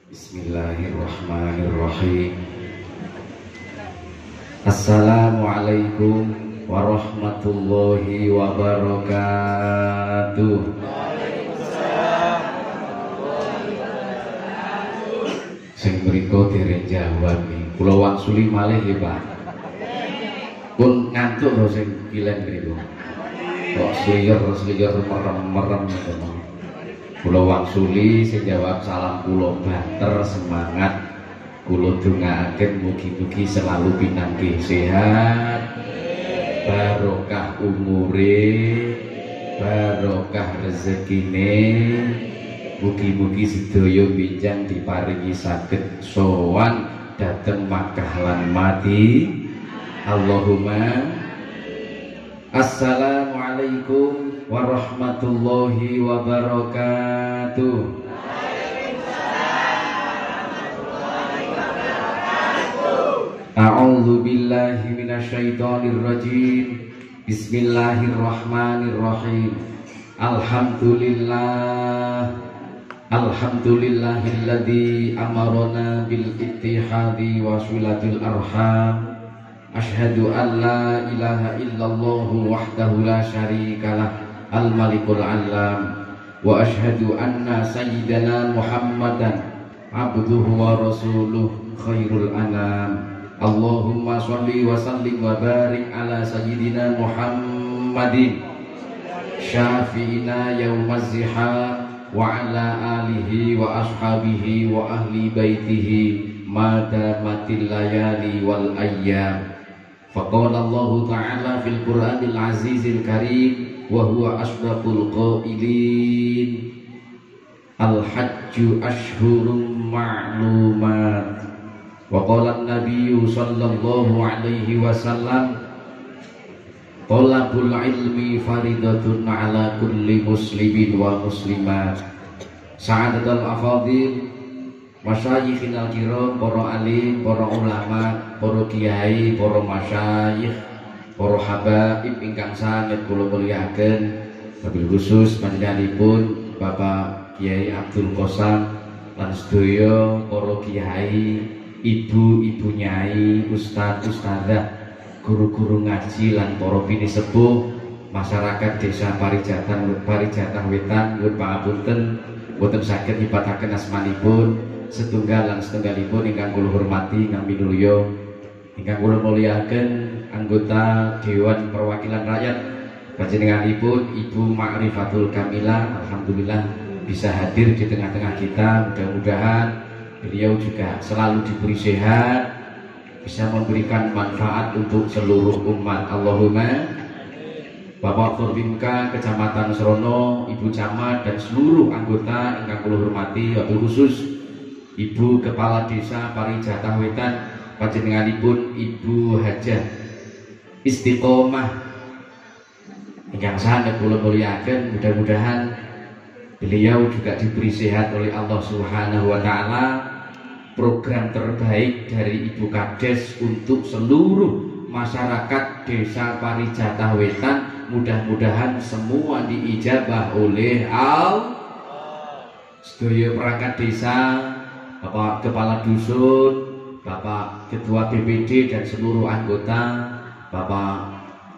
Bismillahirrahmanirrahim. Assalamualaikum warahmatullahi wabarakatuh. Sing mriko dereng jawab nih. Kula wangsuli malih ya, Pak. Pun ngantuk lho sing kilen mriku. Kok sliyer merem-merem ngono. Kula wangsuli sing jawab salam kula banter semangat. Kula dongaaken mugi-mugi selalu pinanggih sehat, barokah umure, barokah rezekine. Mugi-mugi sedaya binjang diparingi saged sowan dhateng Makkah lan Mati. Allahumma. Assalamualaikum warahmatullahi wabarakatuh. A'udzu billahi minasyaitonir rajim. Bismillahirrahmanirrahim. Alhamdulillahilladzi amarona bil ittihadi wa silatil arham. Asyhadu an la ilaha illallah wahdahu la syarikalah al-malikul alam. Wa asyhadu anna sayyidana Muhammadan abduhu wa rasuluh khairul anam. Allahumma sholli wa sallim wa barik ala sayyidina Muhammadin syafi'ina yaumaz ziham wa ala alihi wa ashabihi wa ahli baitihi madamatil layali wal ayyam. Faqala Allah ta'ala fil Qur'anil azizil karim wa huwa asdaqul qailin. Al-hajju ashhurum ma'lumat. Wa qala an-nabiyyu sallallahu alaihi wasallam talabul ilmi faridatun ala kulli muslimin wa muslimat. Sa'adatul afadil masyayikhinal kiram, para alim, para ulama, para kiai, para masyayikh, para habaib ingkang sanget kula mulyakaken, wabil khusus panjenenganipun Bapak Kiai Abdul Qosam lan sedaya para kiai, ibu-ibu nyai, ustaz ustadzah, guru-guru ngaji lan para bini sepuh masyarakat desa Parijatan Wetan. Nuwun pangapunten boten saged nyebataken asmanipun. Setunggal lan setunggalipun ingkang kula hormati ingkang minulya, ingkang kula mulyakaken anggota Dewan Perwakilan Rakyat panjenenganipun Ibu Ma'rifatul Kamilah. Alhamdulillah bisa hadir di tengah-tengah kita. Mudah-mudahan beliau juga selalu diberi sehat, bisa memberikan manfaat untuk seluruh umat. Allahumma. Bapak Forbimka Kecamatan Serono, Ibu Camat dan seluruh anggota ingkang kula hormati, wabil khusus Ibu Kepala Desa Parijatan Wetan panjenenganipun Ibu Hajah Istiqomah ingkang sangat kula mulyakaken. Mudah-mudahan beliau juga diberi sehat oleh Allah Subhanahu wa taala. Program terbaik dari Ibu Kades untuk seluruh masyarakat Desa Parijatan Wetan, mudah-mudahan semua diijabah oleh Allah. Sedaya perangkat desa, Bapak Kepala Dusun, Bapak Ketua BPD dan seluruh anggota, Bapak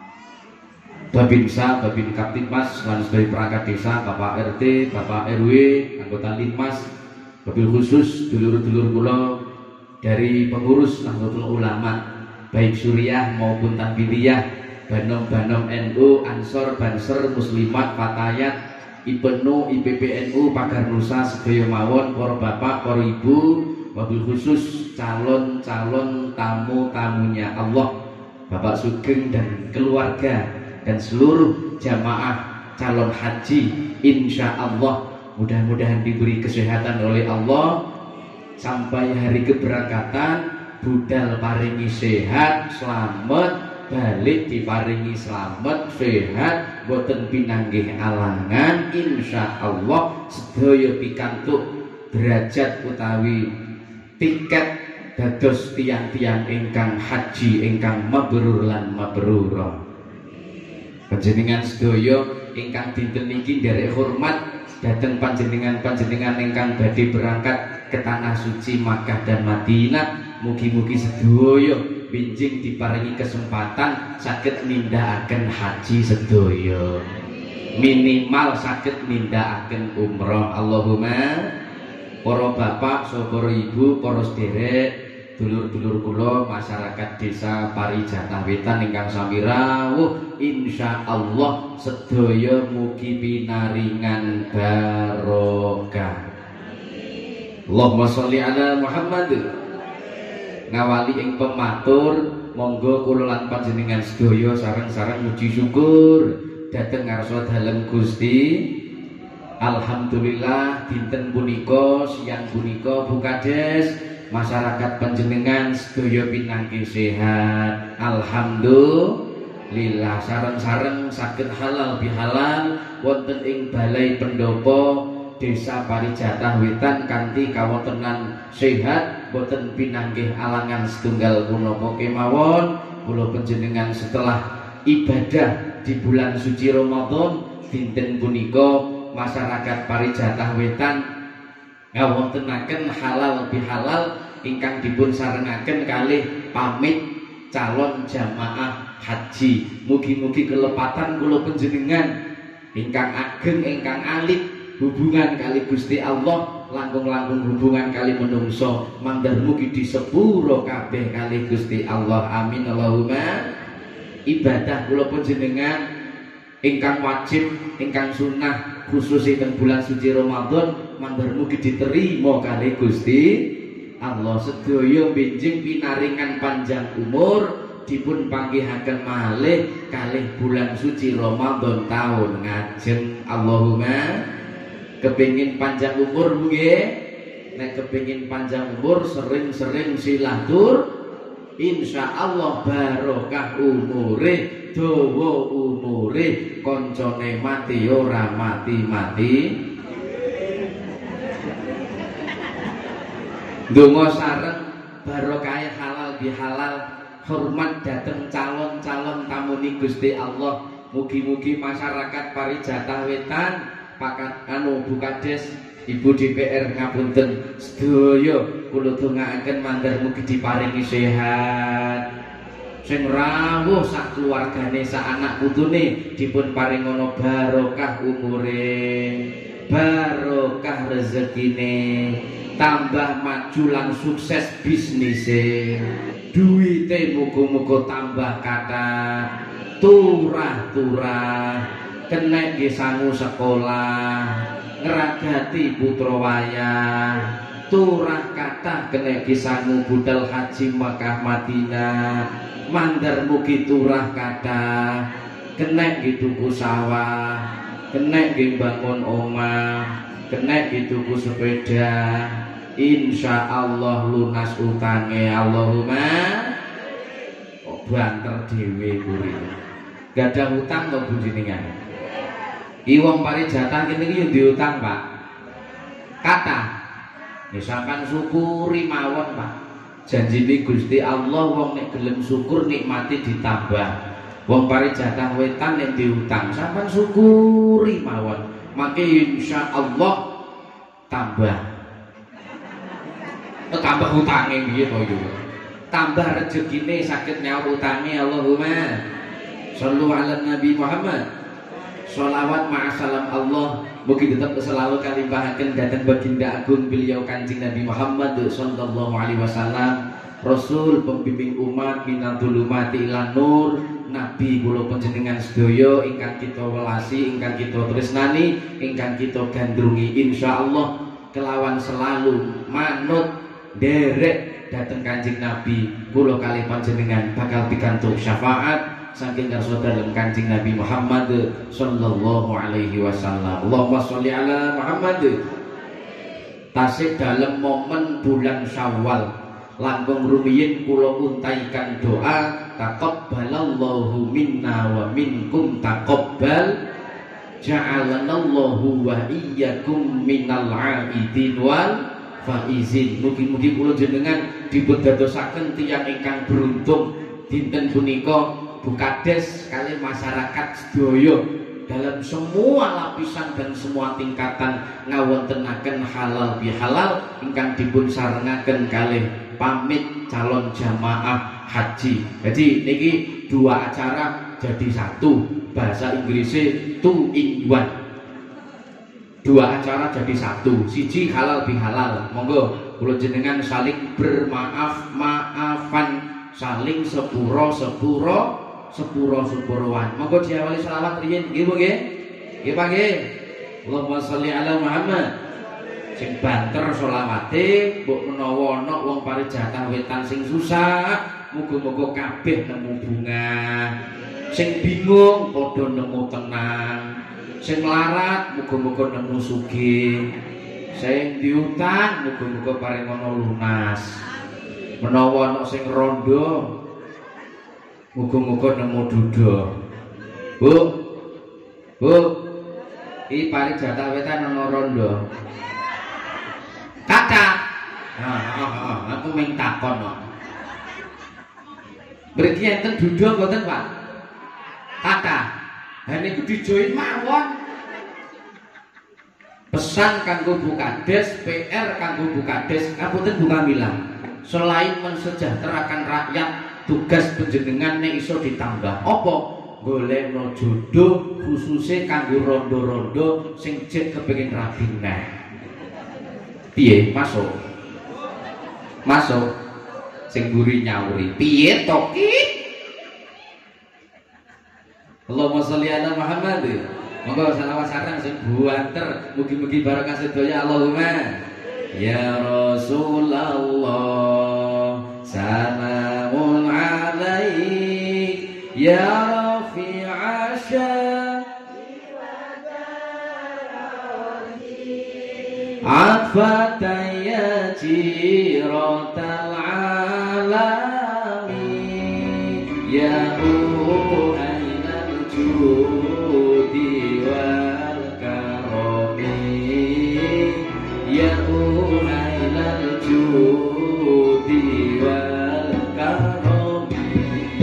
Babinsa, Babin Kaptipmas, dan seluruh perangkat desa, Bapak RT, Bapak RW, anggota Litmas, wabil khusus dulur-dulur kula dari pengurus Nahdlatul Ulama baik Suriah maupun Tanbidiyah, Banom-banom NU, Ansor, Banser, Muslimat, Fatayat, IPNU, IPPNU, Pagar Nusa, sedaya mawon, para bapak, para ibu, wabil khusus calon-calon tamu-tamunya Allah, Bapak Sugeng dan keluarga dan seluruh jamaah calon haji, insya Allah mudah-mudahan diberi kesehatan oleh Allah sampai hari keberangkatan, budal paringi sehat, selamat, balik diparingi selamat, sehat, boten pinanggih alangan, insya Allah sedaya pikantuk derajat utawi tiket dados tiang-tiang ingkang haji ingkang mabrur lan mabrura. Panjenengan sedaya ingkang dinten niki nderek hormat dateng panjenengan ingkang badhe berangkat ke tanah suci Makkah dan Madinah. Mugi-mugi sedaya binjing diparingi kesempatan saged nindakaken haji sedaya, minimal saged nindakaken umroh. Allahumma. Para bapak, para ibu, para sederek, dulur-dulur kula masyarakat desa Parijatah Wetan ingkang sami rawuh, insyaallah sedaya mugi pinaringan barokah. Allahumma sholli ala Muhammad. Ngawali ing pematur, monggo kula lan panjenengan sedaya sareng-sareng muji syukur dhateng ngarsa dalem Gusti. Alhamdulillah dinten punika siang punika Bukades masyarakat panjenengan sedaya pinangki sehat. Alhamdulillah sareng-sareng saged halal bihalal wonten ing Balai Pendopo Desa Parijatah Wetan kanthi kawontenan sehat, boten pinanggih alangan setunggal punapa kemawon. Kula panjenengan setelah ibadah di bulan suci Ramadan dinten punika masyarakat Parijatah Wetan ngawontenaken halal bihalal ingkang dipun sarengaken kalih pamit calon jamaah haji. Mugi-mugi kelepatan kula panjenengan ingkang ageng ingkang alit hubungan kali Gusti Allah, langkung-langkung hubungan kali menungso, mandar mugi disepuro kabeh kali Gusti Allah. Amin Allahumma. Ibadah kula panjenengan ingkang wajib, ingkang sunnah khusus ing bulan suci Ramadan mandar mugi diterima kali Gusti Allah. Sedaya benjing pinaringan panjang umur dipun panggihaken malih kalih bulan suci Ramadan tahun ngajeng. Allahumma. Kepingin panjang umur nggih, nek kepingin panjang umur sering-sering silatur, insyaallah barokah umure, dawa umure, koncone mati ora mati-mati. Donga sareng barokah halal bihalal, hormat dateng calon-calon tamuni Gusti Allah. Mugi-mugi masyarakat Parijatah Wetan pakat Bukades, Ibu DPR ngapunten sedaya kula dongaaken mandar mugi diparingi sehat, sing rawuh sak keluargane sak anak putune dipun paringono barokah umure, barokah rezekine, tambah maju lan sukses bisnise, duwite muga-muga tambah kathah, turah-turah, kena sangu sekolah, ngeragati putra wayah, turah kathah kena sangu budal haji Makkah Madinah, mandar mugi turah kathah, kena tuku sawah, kena bangun omah, kena tuku sepeda, insyaallah lunas utange. Allahumma. Kok banter dhewe kuwi. Gadah utang kok bunjingan. Iwong Parijatah kene iki yo diutang, Pak. Kata ya sampean syukuri mawon, Pak. Janjine Gusti Allah wong nek gelem syukur nikmati ditambah. Wong Parijatah Wetan nek diutang sampean syukuri mawon, maka insyaallah tambah. Tambah utange piye to yo. Tambah rezekine saged nyaur utange. Allahumma shollu ala Nabi Muhammad. Sholawat ma'asalam Allah mugi tetap selalu kalimpahaken datang baginda agung beliau Kanjeng Nabi Muhammad sallallahu alaihi wasallam, Rasul pembimbing umat minadzulumati ilan nur, Nabi kula panjenengan sedaya ingkang kita welasi, ingkang kita tresnani, ingkang kita gandrungi. Insyaallah kelawan selalu manut derek dateng Kanjeng Nabi kula kalih panjenengan bakal pikantuk syafaat saking ngarsa dalem Kanjeng Nabi Muhammad sallallahu alaihi wasallam. Allahumma sholli ala Muhammad. Tasik dalam momen bulan Syawal langkung rumiyin kula untaikan doa taqabbalallahu minna wa minkum taqabbal, ja'alanallahu wa iyyakum minal 'aidin wal faizin. Mugi-mugi kula jenengan dipun dadosaken tiyang ingkang beruntung dinten punika Bukades kali masyarakat sedaya dalam semua lapisan dan semua tingkatan ngawontenaken halal bihalal ingkang dipun sarengaken kalih pamit calon jamaah haji. Jadi niki dua acara jadi satu, bahasa Inggrisnya two in one. Dua acara jadi satu, siji halal bihalal. Monggo kula jenengan saling bermaaf-maafan, saling sepuroan. Monggo diawali selawat riyin nggih Bu nggih. Nggih Pak nggih. Allahumma sholli ala Muhammad. Sing banter selawate, mbok menawa ana wong parijatan wetan sing susah, muga-muga kabeh nemu bunga. Sing bingung padha nemu tenang. Sing larat muga-muga nemu sugih. Sing diutang muga-muga paringono lunas. Menawa ana sing rondo muga-muga nemu duda. Bu. Iki parijatan wetan ana rondo. Kakak. Aku mung takon kok. Mriki enten duda mboten, Pak? Kakak. Dan itu dijoin mawon. Pesan kanggo Bukades, PR kanggo Bukades, ngapunten Bu Kamila. Selain mensejahterakan rakyat, tugas panjenengan nek iso ditambah apa? Golekno jodoh khususnya kanggo rondo-rondo sing jek kepengin rabi neh. Piye? Masuk. Sing mburi nyauri. Piye to ki? Allahumma sholli ala Muhammad. Monggo selawat sareng sing buanter mugi-mugi barokah sedaya Allahumma. Ya Rasulullah salamun alaik ya rafi'a sya'ri wa darati atfataya jiratal alamin ya judi wal karami ya unailal judi wal karami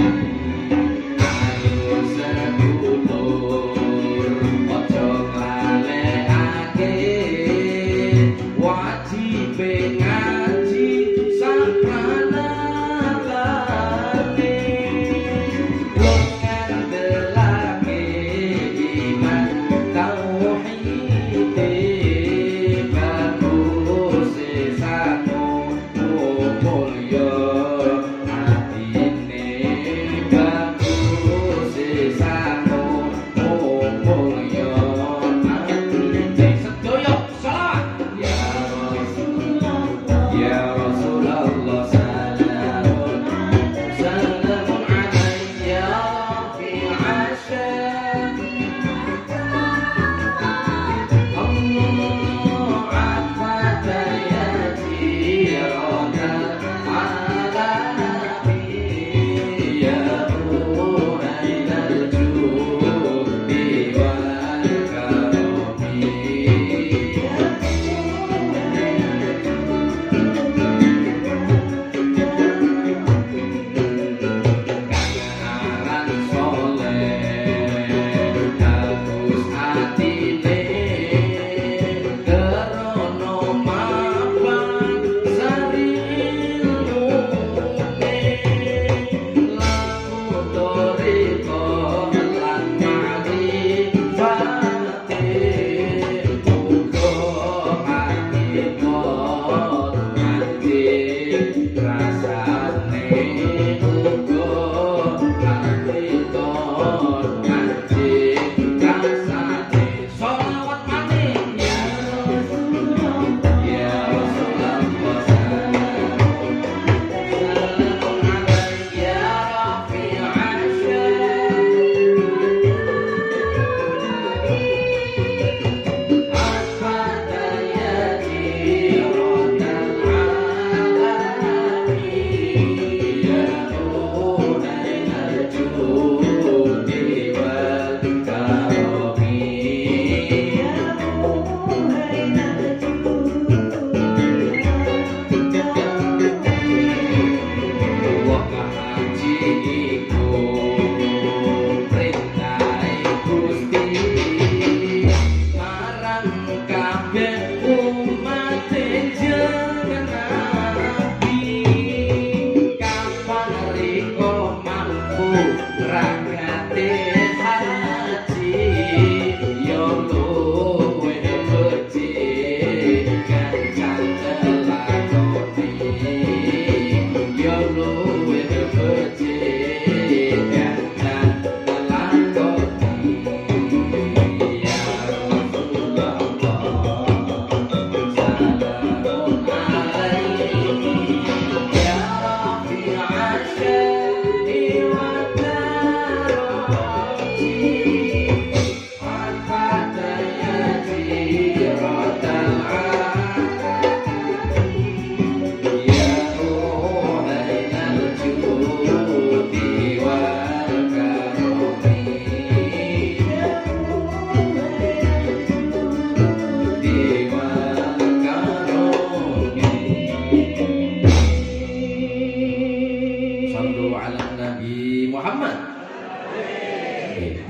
ayo sedulur ojo ngalekake wajib ngaji saprana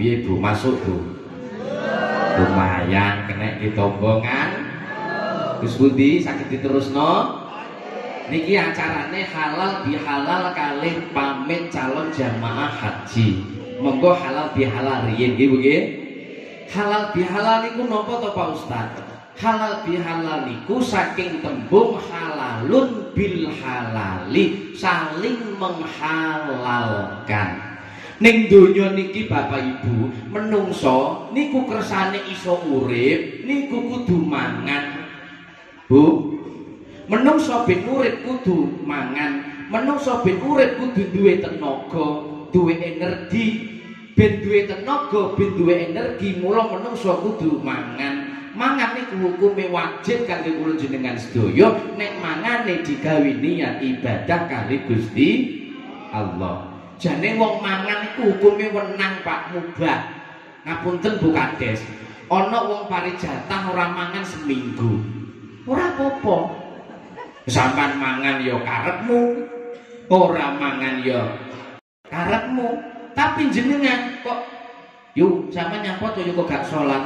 piye Bu masuk Bu lumayan kena ditombongan Gus Budi sakit diterusno niki acarane halal bihalal kalih pamit calon jamaah haji monggo halal bihalal riyen nggih Bu nggih halal bihalal niku napa to Pak Ustaz halal bihalal niku saking tembung halalun bil halali saling menghalalkan ning donya niki Bapak Ibu menungso niku kersane iso urip niku kudu mangan Bu menungso ben urip kudu mangan menungso ben urip kudu duwe tenaga duwe energi ben duwe tenaga ben duwe energi mula menungso kudu mangan mangan niku hukume wajib kangge kula jenengan sedaya nek mangane digawe niat ibadah kali Gusti Allah jane wong mangan iku hukume wenang Pak mubah ngapunten Bu Kades ana wong parijatah ora mangan seminggu ora apa-apa sampean mangan ya karepmu ora mangan ya karepmu tapi jenengan kok yuk sampean nyapa to kok gak salat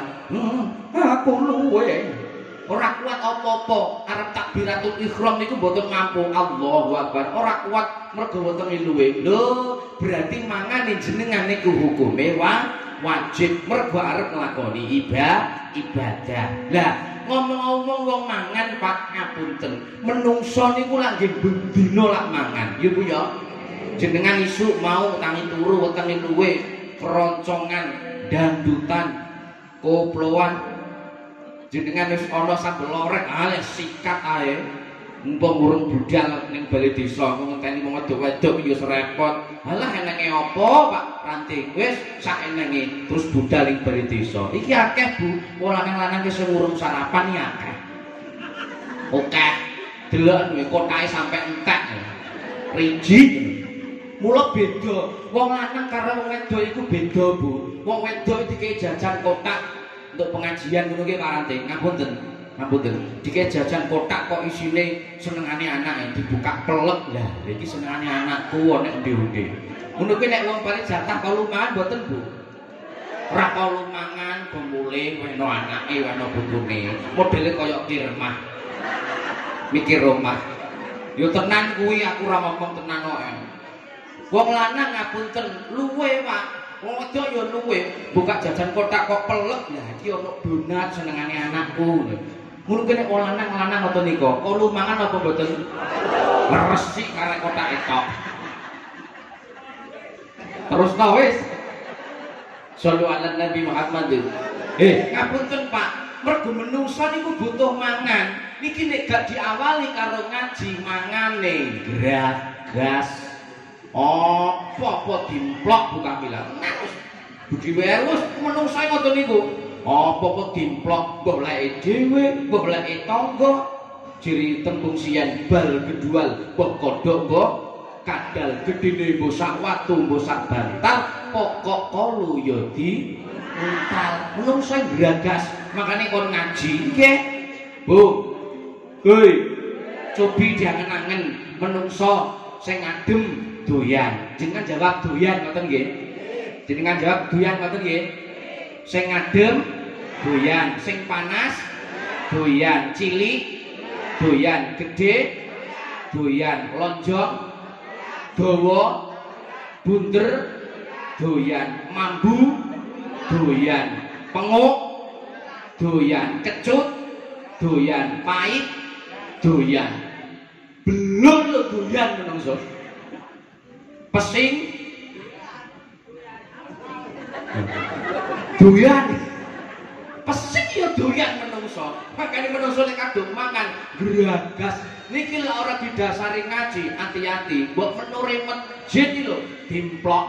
aku luwe ora kuat apa-apa arep takbiratul ihram niku mboten mampu Allahu Akbar ora kuat mergo mboten luwe lho berarti mangane jenengan niku hukume wajib mergo arep nglakoni ibadah lah ngomong-ngomong wong mangan Pak ngapunten menungso niku lagi bendina lak mangan ya Bu ya jenengan isuk mau tangi turu wetenge luwe keroncongan dangdutan koploan jenengan wis ana sambel lorek ale sikat ae mumpung urung budal ning bali desa ngenteni wong wedok-wedok ya repot halah enenge apa Pak ranting wis sak enenge terus budal ning bali desa iki akeh Bu wong lanang-lanang ki sing urung sarapan ya akeh oke delok duwe kotake sampe entek rigid mula beda wong lanang karo wong wedok iku beda Bu wong wedok dikei jajan kotak untuk pengajian ngono nggih Pak Ranting ngapunten dikei jajan kotak kok isine senengane anake dibuka pelek lah iki senengane anakku nek endi-endi ngono kuwi nek wong parijatah kalau mangan mboten Bu ora kalau mangan gomule weno anake weno bojone modele kaya kirmah mikir omah yo tenan kuwi aku ora ngomong tenan kok wong lanang ngapunten luwe Pak wong wedok ya luwe buka jajan kotak kok pelek lah iki ono donat senengane anakku ngono kene wong lanang apa nika kok lu mangan apa mboten resik karek kotak etok terus ta wis sallu ala Nabi Muhammad ngapunten Pak mergo menungso niku butuh mangan niki nek gak diawali karo ngaji mangane gas apa dimplok buka bilang wis budi wis menungso ngoten niku apa dimplok goleke dhewe goleke tangga ciri tembung sian bal gedual mbok kodhok mbok kadal gedine mbok sak watu mbok sak bantal pokok kalu ya di untal menungso gragas makane kon ngaji nggih Bu hoi cobi diangen-angen menungso sing adem doyan jenengan jawab doyan ngoten nggih jenengan jawab doyan ngoten nggih sing adem doyan sing panas doyan cilik doyan gede doyan lonjong dawa bunder doyan mambu doyan penguk doyan kecut doyan pahit doyan belum lo doyan menungso pesing doyan pesing ya doyan menungso makanya menungso nek kadung mangan gragas niki lek ora didasari ngaji hati-hati mbok menure masjid iki lho dimplok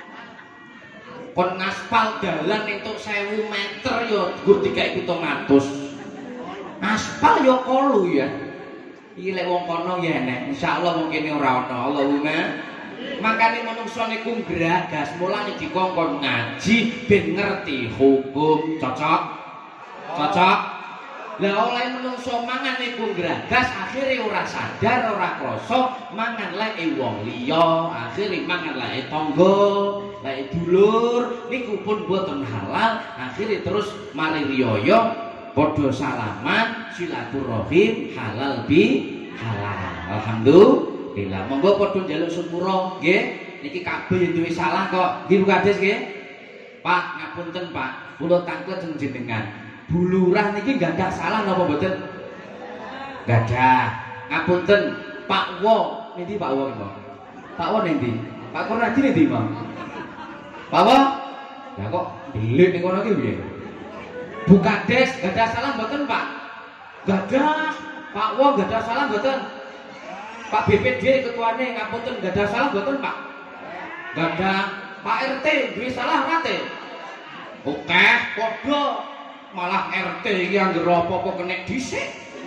kon ngaspal dalan entuk 1000 meter ya gur dikai 700 aspal ya kolu ya iki lek wong kono ya enek insyaallah wong kene ora ana Allahumma makane menungso niku gragas mulane dikongkon ngaji ben ngerti hukum cocok Lah oleh menungso mangan iku gragas akhire ora sadar ora krasa mangan lek wong liya akhire mangan lek tangga lek dulur niku pun boten halal akhire terus mari riyaya padha salaman silaturahim halal bi halal alhamdulillah monggo padha njaluk sepura nggih niki kabeh yo duwe salah kok nggih Bu Kades nggih Pak ngapunten Pak kula tanglet jenengan bulurah niki gadah salah napa mboten? Gadah. Ngapunten, Pak Wo, endi Pak Wo niku? Pak Wo endi? Pak Kornadi endi, Mas? Pak Wo? Lah kok delik ning kono ki piye? Bu Kades gadah salah mboten, Pak? Gadah. Pak Wo gadah salah mboten? Pak BPD ketuane ngapunten gadah salah mboten, Pak? Gadah. Pak RT duwe salah ora te? Oke, padha. Malah RT iki anggere apa-apa kena dhisik.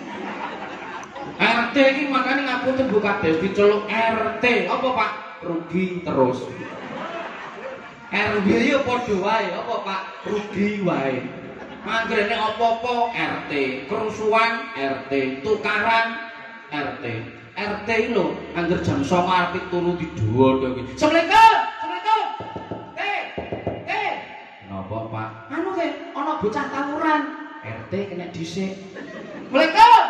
RT iki makane ngapunten Bu Kades diceluk RT. Apa Pak? Rugi terus. RW yo padha wae, apa Pak? Rugi wae. Anggere nek apa-apa RT, kerusuhan RT, tukaran RT. RT lho, anggere jam 09.00 arep turu didowo iki. Assalamualaikum. Assalamualaikum. Napa Pak? Anu ke, ana bocah tawuran. RT kena dhisik. Assalamualaikum.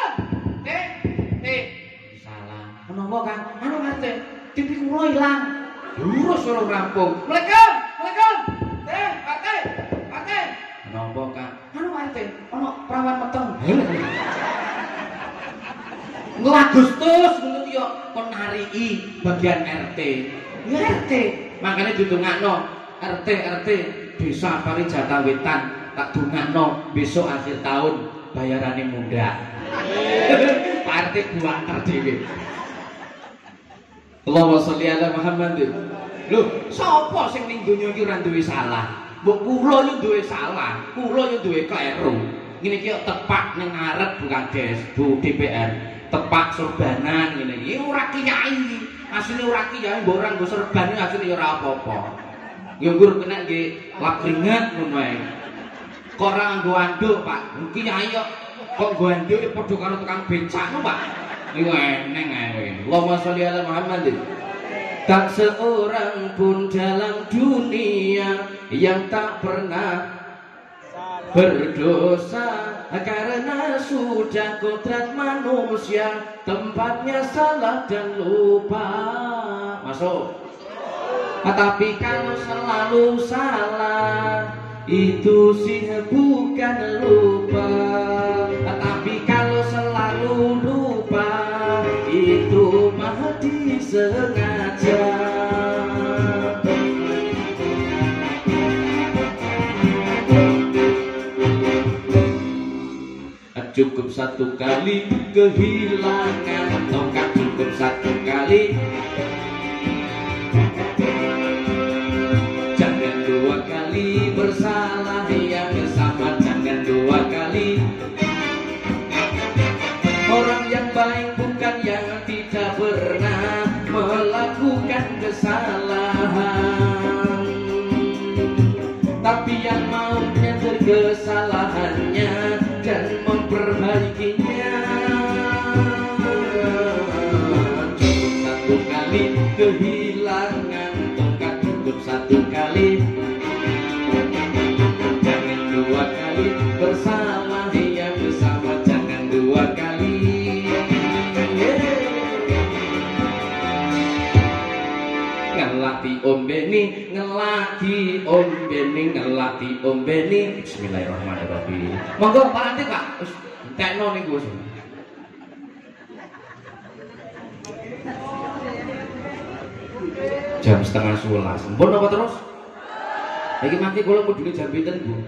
Salah. Menapa Kang? Anu RT, TV kula ilang. Lurus suruh rampung. Assalamualaikum. Pak T. Menapa Kang? Anu RT, ana prawan meteng. Agustus ngono ki yo kon nariki bagian RT. Ya RT, makane ditungakno RT Desa Parijata Wetan tak dungakno besok akhir tahun bayarane mundak. Pak RT buanter dhewe. Allahumma sholli ala Muhammad. Lho, sapa sing ning donya iki ora duwe salah? Mbok kula yo duwe salah, kula yo duwe kleru. Ngene iki tepak ning ngarep Bu Kades, Bu DPR. Tepak sorbanan ngene iki ora kiai. Asline ora kiai, mbok ora nggo serban asline ora apa-apa. Nggur kena nggih lap keringat ngono ae. Kok ora nggo anduk, Pak? Kiai kok nggo anduk padha karo tukang becak no, Pak. Iku eneng ae. Allahumma sholli ala Muhammad. Tak seorang pun dalam dunia yang tak pernah berdosa karena sudah kodrat manusia tempatnya salah dan lupa. Masuk. Tapi kalau selalu salah itu sih bukan lupa. Tapi kalau selalu lupa itu mah disengaja. Cukup satu kali kehilangan tongkat, cukup satu kali. Jangan dua kali bersalah yang sama, jangan dua kali. Orang yang baik bukan yang tidak pernah melakukan kesalahan, tapi yang mau menyadari kesalahannya dan memperbaikinya. Cukup satu kali kehilangan tongkat, cukup satu kali. Jangan dua kali bersalah yang bersama, jangan dua kali. Ngelati ombeni, ngelati ombeni, ngelati ombeni. Bismillahirrahmanirrahim. Monggo Pak Latif Pak, tekno niku. Jam 10:30. Mpun apa terus? Iki mangke kula mudune jam pinten, Bu?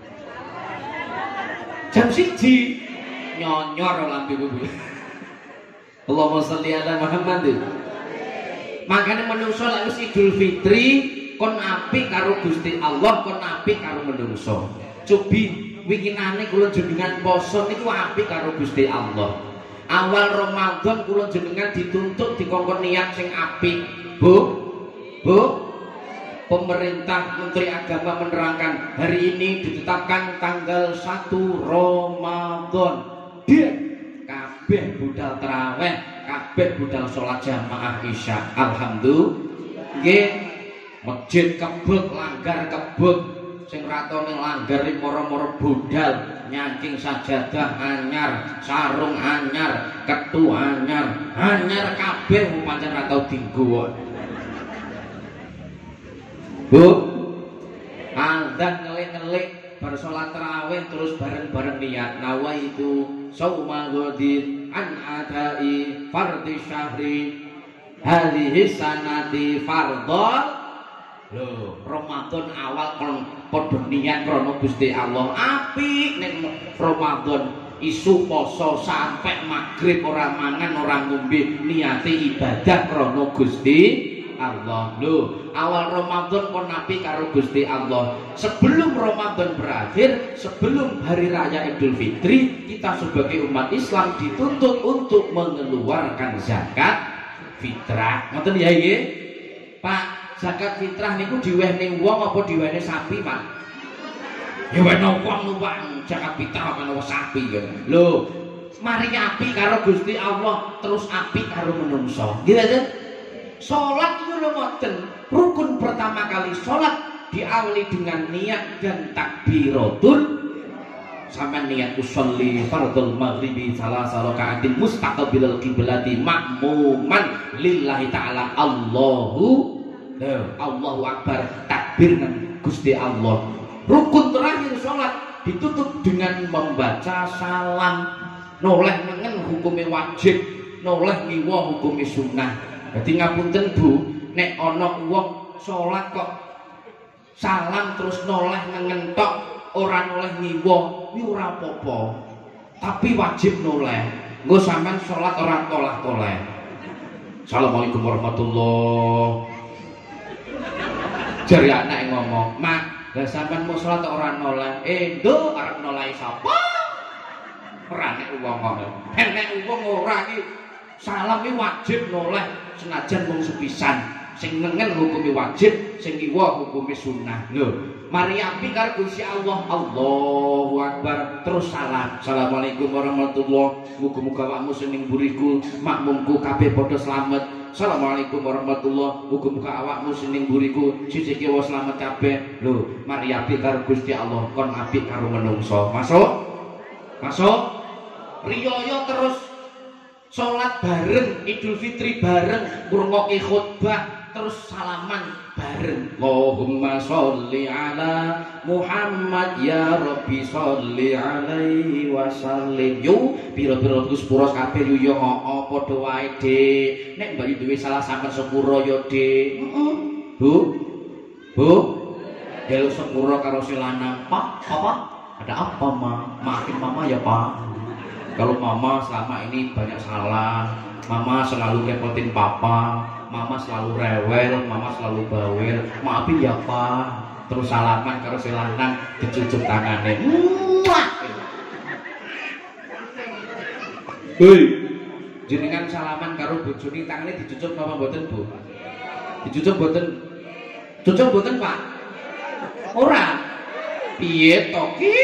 Jam 1. Nyonyor lampu Bu. Allahumma sholli ala Muhammad. Makanya menungso lek wis Idul Fitri kon apik karo Gusti Allah, kon apik karo menungso. Cobi winginane kula jenengan poso niku apik karo Gusti Allah. Awal Ramadan kula jenengan dituntut dikongkon niat sing apik. Bu, pemerintah Menteri Agama menerangkan hari ini ditetapkan tanggal 1 Ramadan. Dia kabeh budal tarawih, kabeh budal sholat jamaah isya. Alhamdulillah. Nggih, masjid kebek, langgar kebek, sing ratone langgar iki moro-moro budal, nyangking sajadah anyar, sarung anyar, ketu anyar, anyar kabeh pancen ra tau dienggo. Bu, azan ngelik-ngelik bar salat tarawih terus bareng-bareng niat nawaitu shauma ghadin an adai fardhi syahri hadhihi sanati fardhon. Lho, Ramadan awal kon padha niat krana Gusti Allah. Apik ning Ramadan isu poso sampai maghrib ora mangan ora ngombe niate ibadah krana Gusti Allah. Lho, awal Ramadan kon apik karo Gusti Allah. Sebelum Ramadan berakhir, sebelum hari raya Idul Fitri, kita sebagai umat Islam dituntut untuk mengeluarkan zakat fitrah. Ngoten ya nggih? Pak, zakat fitrah niku diwehne wong apa diwehne sapi, Pak? Ya wehne wong lho, Pak. Zakat fitrah ana sapi ya. Lho, mari api karo Gusti Allah, terus api karo menungso. Nggih, Pak. Salat itu lho ngoten. Rukun pertama kali salat diawali dengan niat dan takbiratul. Sama niat usolli fardul maghribi salasa rakaatin mustaqbilal qiblati ma'muman lillahi ta'ala. Allahu Akbar, takbir nang Gusti Allah. Rukun terakhir sholat ditutup dengan membaca salam. Noleh nengen hukumnya wajib, noleh ngiwa hukumnya sunnah. Jadi ngapunten Bu, nek ana wong sholat kok salam terus noleh nengen tok, ora noleh ngiwa, iki ora apa-apa. Tapi wajib noleh. Nggo sampean sholat ora toleh-toleh. Assalamualaikum warahmatullahi. Jari anak yang ngomong, Mak, lah sampean mau sholat orang noleh, do arep noleh sapa? Ora nek wong ngono. Nek wong ora iki salam iki wajib noleh senajan wong sepisan. Sing nengen hukume wajib, sing kiwa hukume sunnah. Lho, mari api karo Gusti Allah. Allahu Akbar, terus salam. Assalamualaikum warahmatullahi. Muga-muga awakmu sing ning mburiku, makmumku kabeh padha slamet. Assalamualaikum warahmatullahi. Muga-muga awakmu sing ning mburiku siji kiwa slamet kabeh. Lho, mari api karo Gusti Allah, kon apik karo menungso. Masuk? Masuk? Riyaya terus salat bareng, Idul Fitri bareng, ngrungokke khutbah, terus salaman bareng. Allahumma sholli ala Muhammad ya Rabbi sholli alaihi wasallim. Yo pira-pira Gus Puros kabeh yo padha wae, Dik. Nek mbak duwe salah sampean sepuro yo, Dik. Bu. Delok sepuro karo si lanang. Pak, apa? Ada apa, Ma? Maafin Mama ya, Pak. Kalau Mama selama ini banyak salah, Mama selalu repotin Papa, Mama selalu rewel, Mama selalu bawel, maafin ya Pak. Terus salaman karo si lanang dicucuk tangane. Hei, jenengan salaman karo bojone tangane dicucuk napa mboten, Bu? Dicucuk mboten? Cucuk mboten, Pak? Ora. Piye to ki?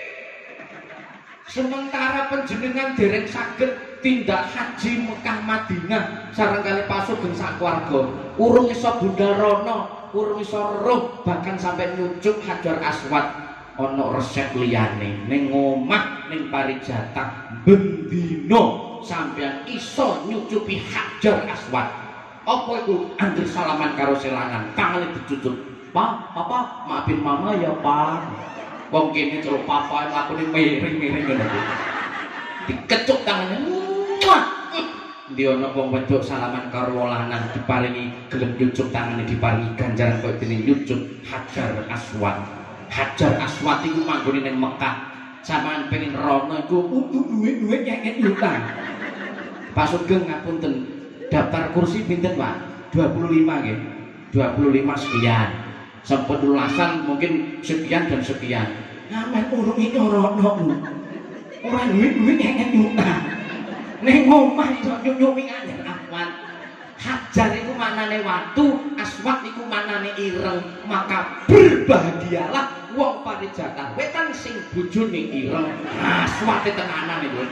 Sementara panjenengan dereng saged tindak haji Mekah Madinah sareng kali pasugeng sak keluarga, urung iso bundarono, urung iso roh bahkan sampai nyucuk Hajar Aswad. Ana resep liyane ning omah ning Parijatah bendino sampean iso nyucupi Hajar Aswad. Apa itu? Anggere salaman karo selangan, tangane dicucuk. Pak, Papa, maafin Mama ya, Pak. Wong kene karo Papa lakune miring-miring ngono. Dikecuk tangane. Ndi ana wong wedok salaman karo lanang diparingi gelem nyucuk tangane, diparingi ganjaran kaya dene nyucuk Hajar Aswad. Hajar Aswad iku manggone ning Mekah. Sampeyan pengen rono iku duwe-duwe nyeket utang. Pak Sugeng ngapunten, daftar kursi pinten, Pak? 25 nggih. 25 sekian. Sepedulasan mungkin sekian dan sekian. Ngamen urung iki ora ono. Ora duwe-duwe nyeket utang. Ning omah iso nyunyuki Hajar Aswad. Hajar iku maknane watu, aswad iku maknane ireng. Maka berbahagialah wong Parijatah Wetan sing bojone ireng, aswate tenanan iku.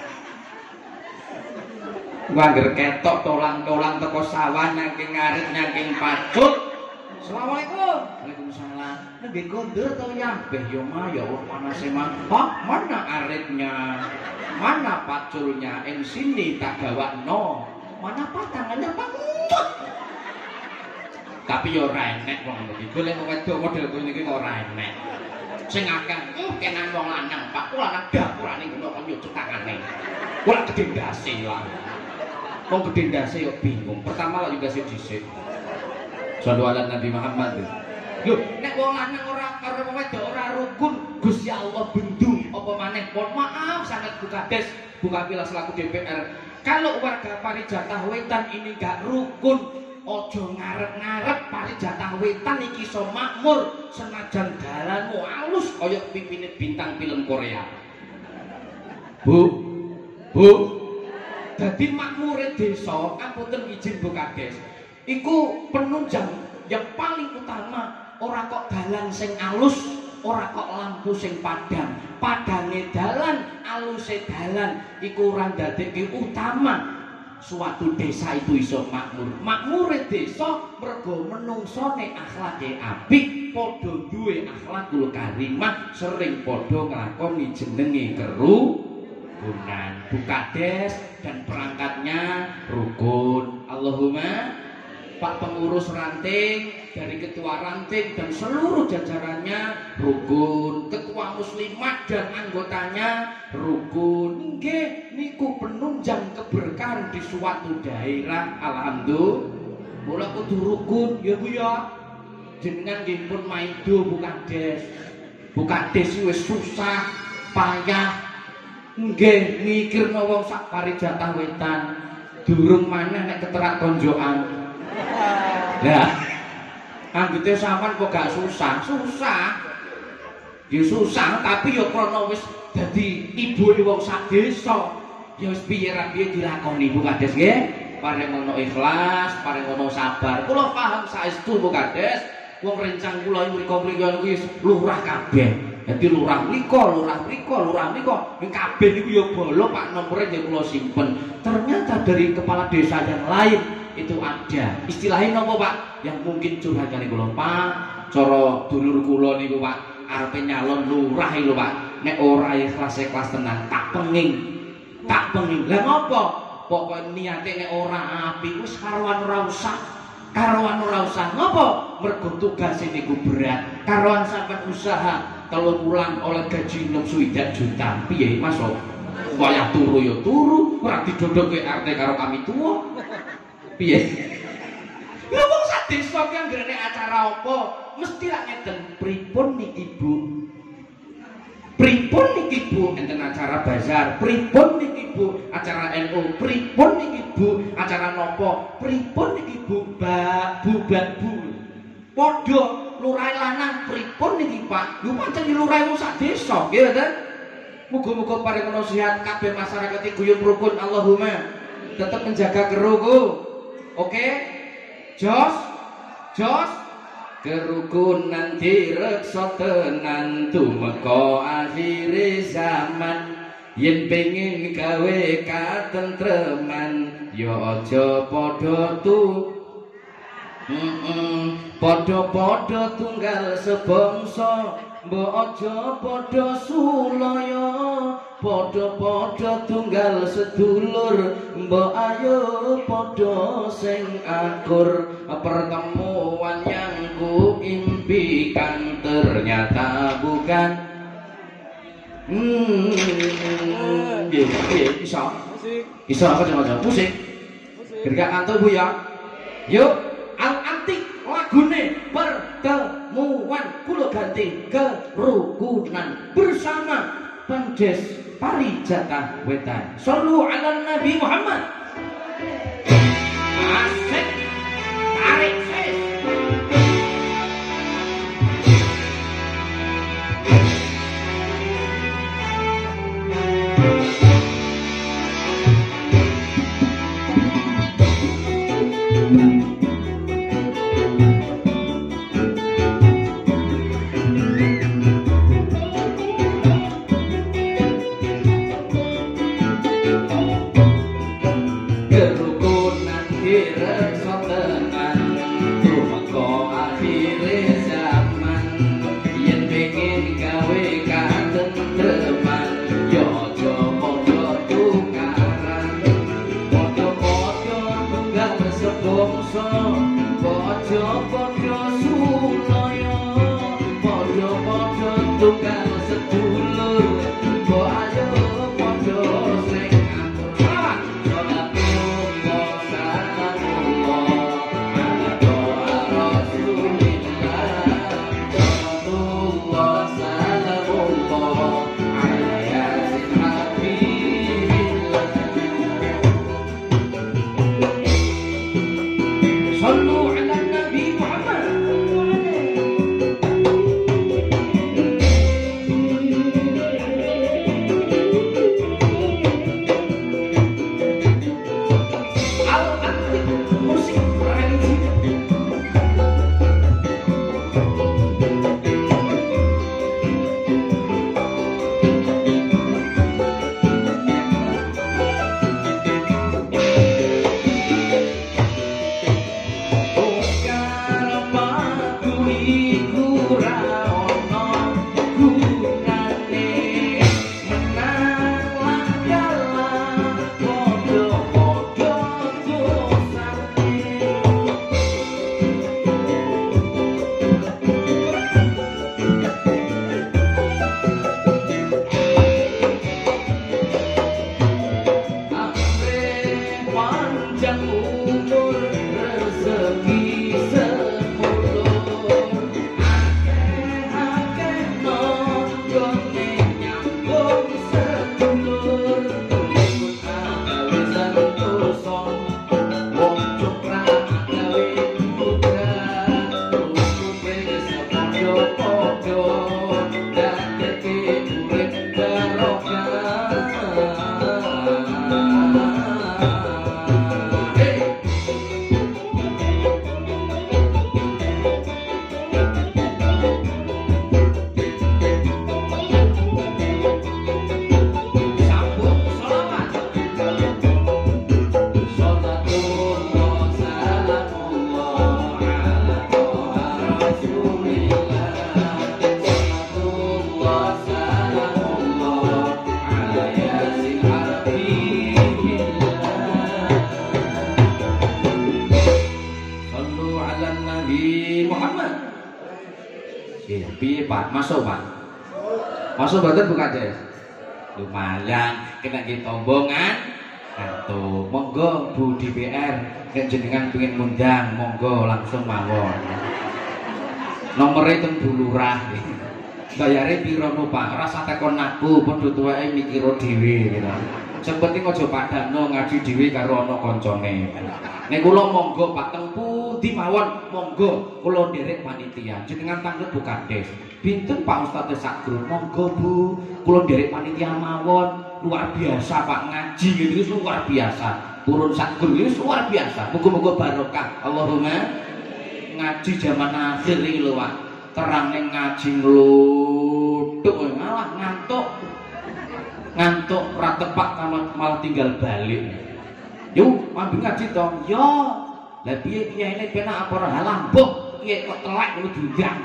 Wangger ketok tolang-tolang teko sawah nyaking ngarit nyaking pacul. Assalamualaikum. Waalaikumsalam. Nembe kondur to ya? Beh yo mah ya wong panase mah. Hah, mana aritnya? Mana paculnya? Ing sini tak gawakno. Mana patangannya pangut. Tapi yo ora enek wong iki. Golek wedok model kowe niki ora enek. Sing akeh kenan wong lanang, Pak. Kula nang dapurane kena kon nyucuk tangane. Kula gedhe ndase lah. Wong gedhe ndase yo bingung. Pertama lah juga sih dhisik. Sallu ala Nabi Muhammad. Lho, nek wong lanang ora karo wong wedok ora rukun, Gusti Allah bendung apa maneh. Mohon maaf sangat Bu Kades, Bu Kapila selaku DPR. Kalau warga Parijatah Wetan ini gak rukun, ojo ngarep-ngarep Parijatah Wetan iki iso makmur senajan dalanmu alus kaya pipine bintang film Korea. Bu. Dadi makmure desa, apunten izin Bu Kades. Iku penunjang yang paling utama. Ora kok dalan sing alus, ora kok lampu sing padang. Padange dalan, aluse dalan, iku ora ndadekke utama suatu desa itu iso makmur. Makmure desa mergo menungsone akhlake apik, padha duwe akhlakul karimah, sering padha nglakoni jenenge kerukunan. Bukades dan perangkatnya rukun. Allahumma Pak pengurus ranting dari ketua ranting dan seluruh jajarannya rukun, ketua muslimat dan anggotanya rukun. Nggih niku penunjang keberkahan di suatu daerah. Alhamdulillah. Mula kudu rukun ya Bu ya. Jenengan nggih pun maido Bu Kades. Bu Kades wis susah, payah. Nggih mikirno wong sak Parijatah Wetan. Durung maneh nek keterak konjokan. Nah, anggite sampean kok gak susah? Susah. Ya susah, tapi ya krana wis dadi ibune wong sak desa. Ya wis piye ra piye dilakoni Bu Kades nggih. Paring ngono ikhlas, paring ngono sabar. Kula paham saestu Bu Kades. Wong rencang kula mriko-mriko kuwi lurah kabeh. Dadi lurah mriko, ning kabeh niku ya bolo Pak nomore ya kula simpen. Ternyata dari kepala desa yang lain itu ada istilahnya nopo Pak yang mungkin curhat kali kula Pak cara dulur kula niku Pak arepe nyalon lurah lho Pak nek ora ikhlas tenan tak penging lah ngopo pokoke niate nek ora apik wis karuan ora usah ngopo mergo tugas niku berat karuan sampean usaha kalau pulang oleh gaji 6 juta piye Mas wayah turu ya turu ora didodoke arte karo kami tuwa piye? Lha wong sak desa ki anggere acara apa mesti lak ngeten pripun niki Bu? Pripun niki Bu enten acara bazar, pripun niki Bu acara NU, pripun niki Bu acara nopo, pripun niki Bu Mbak Bu. Padha lurah lanang pripun niki Pak? Lho pancen lurah wong sak desa nggih mboten? Muga-muga paring nasihat kabeh masyarakat iki guyub rukun Allahumma tetap menjaga kerukunan. Oke, jos, kerukunan direksa tenan tumeka akhire zaman. Yen pengin gawe katentreman, ya aja padha padha tunggal sebangsa, mbok aja padha sulaya. Padha-padha tunggal sedulur, mbok ayo padha sing akur. Pertemuan yang ku impikan ternyata bukan. Bisa apa jangan musik. Ketika kantor Bu ya. Yuk, Al-Antik lagune pertemuan kula ganti kerukunan bersama Pendes Parijatah Wetan. Sallu ala Nabi Muhammad. Asik tarik ses. reksa tenan tumeka akhire zaman yen pengen gawe katentreman yo aja padha tukaran padha-padha tunggal sebangsa padha-padha sulaya padha-padha tunggal sedulur kok ayo padha sing masuk Pak, masuk badan buka deh, lumayan kena tombongan, atau monggo Bu DPR, jenengan pengen ngundang, monggo langsung mawon, nomornya teng Bulurah, bayarnya piro no Pak, rasa tekon aku, podo tuwae mikiro dhewe, gitu. Seperti ngojo padano ngaji dhewe karo ana koncone. Nek kula monggo Pak teng pundi mawon monggo kula nderek panitia. Jenengan tanglet Bu Kades. Pinten Pak Ustadz sak grup monggo Bu. Kula nderek panitia mawon. Luar biasa Pak ngaji gitu luar biasa. Turun sak grup itu luar biasa. Muga-muga barokah. Allahumma ngaji zaman akhir iki lho Pak. Terang ngaji ngluthuk malah ngantuk. Ngantuk ora tepak malah tinggal balik. Yuk, ambil ngaji dong. Yo. Lah piye ini penak apa ora lambuk piye kok telak ngono diundang.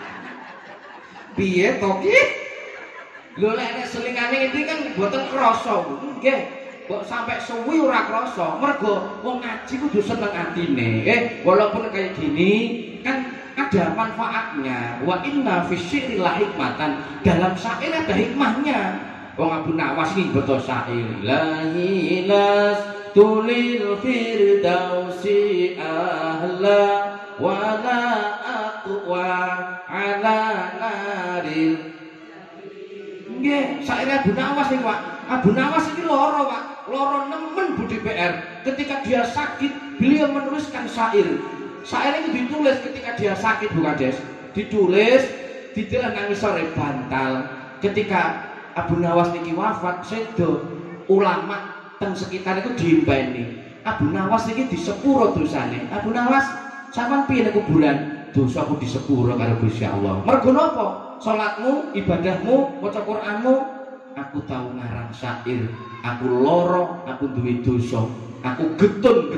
Piye to ki? Lho lek selingane iki kan mboten krasa. Nggih. Kok sampai suwi ora krasa. Mergo wong ngaji kudu seneng atine. Walaupun kayak gini kan ada manfaatnya. Wa inna fi syi'ri la hikmatan. Dalam syair ada hikmahnya. Wong Abu Nawas iki beto syair. La hilas tulil firdausi ahla wala aqwa ala naril. Nggih, syair Abu Nawas iki Pak. Abu Nawas iki lara Pak. Lara nemen Bu DPR. Ketika dia sakit, beliau menuliskan syair. Syair itu ditulis ketika dia sakit Bu Kades. Ditulis didelah nang sore bantal. Ketika Abu Nawas niki wafat, sedo ulama teng sekitar itu diimpeni. Abu Nawas niki disepuro dosane. Abu Nawas sampean piye nek kuburan? Dosaku disepuro karo Gusti Allah. Mergo napa? Salatmu, ibadahmu, maca Qur'anmu, aku tahu ngarang syair. Aku loro, aku duwe dosa. Aku getun-getuni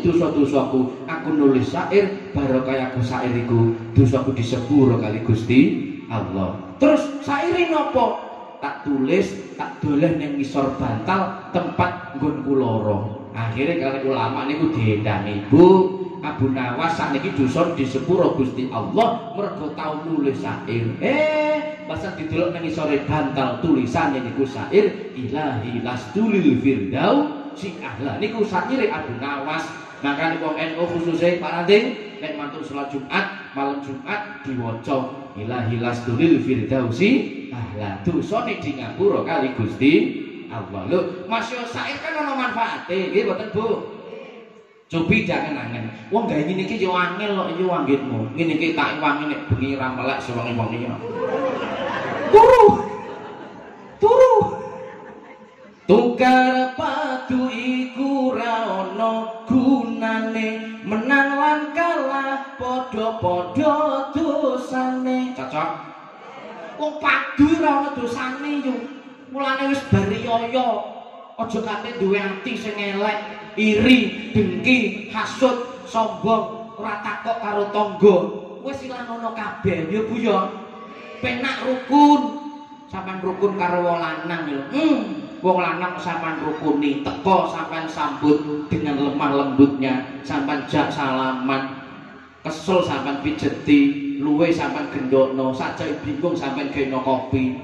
dosa-dosaku. Aku nulis syair barokah aku syair iku dosaku disepuro kali Gusti Allah. Terus syaire nopo? Tak tulis, tak doleh ning ngisor bantal tempat nggonku lara. Akhire kali ulama niku diendangi, Bu, Abu Nawas sakniki dosa disepuro Gusti Allah mergo tau nulis syair. Masa didelok nang ngisore bantal tulisane niku syair ilahi lastulil firdau si ahla niku syaire Abu Nawas. Makane wong NU khususe Pak Ranting nek mantuk salat Jumat malam Jumat diwaca ilahi lastulil firdausi ahla dosane di ngapura kali Gusti Allah. Lho, masya syair kan ana manfaate nggih mboten Bu? Cobi jangan angen. Wong gawe ngene iki yo angel kok yo anggitmu. Ngene iki tak wangi nek bengi ra melek sewengi-wengi. Turu. Tukar padu iku ra ono gunane, menang lan kalah padha-padha dosane. Cocok. Wong padu ra ono dosane yo. Mulane wis bariyoyo. Aja kate duwe ati sing elek, iri, dengki, hasud, sombong, ora takok karo tangga. Wis ilang ono kabeh ya Bu ya. Penak rukun. Sampeyan rukun karo wong lanang lho. Wong lanang sampeyan rukuni, teko sampeyan sambut dengan lemah lembutnya, sampeyan jak salaman. Kesel sampeyan pijeti, luwe sampeyan gendokno, sajake bingung sampeyan gaeno kopi.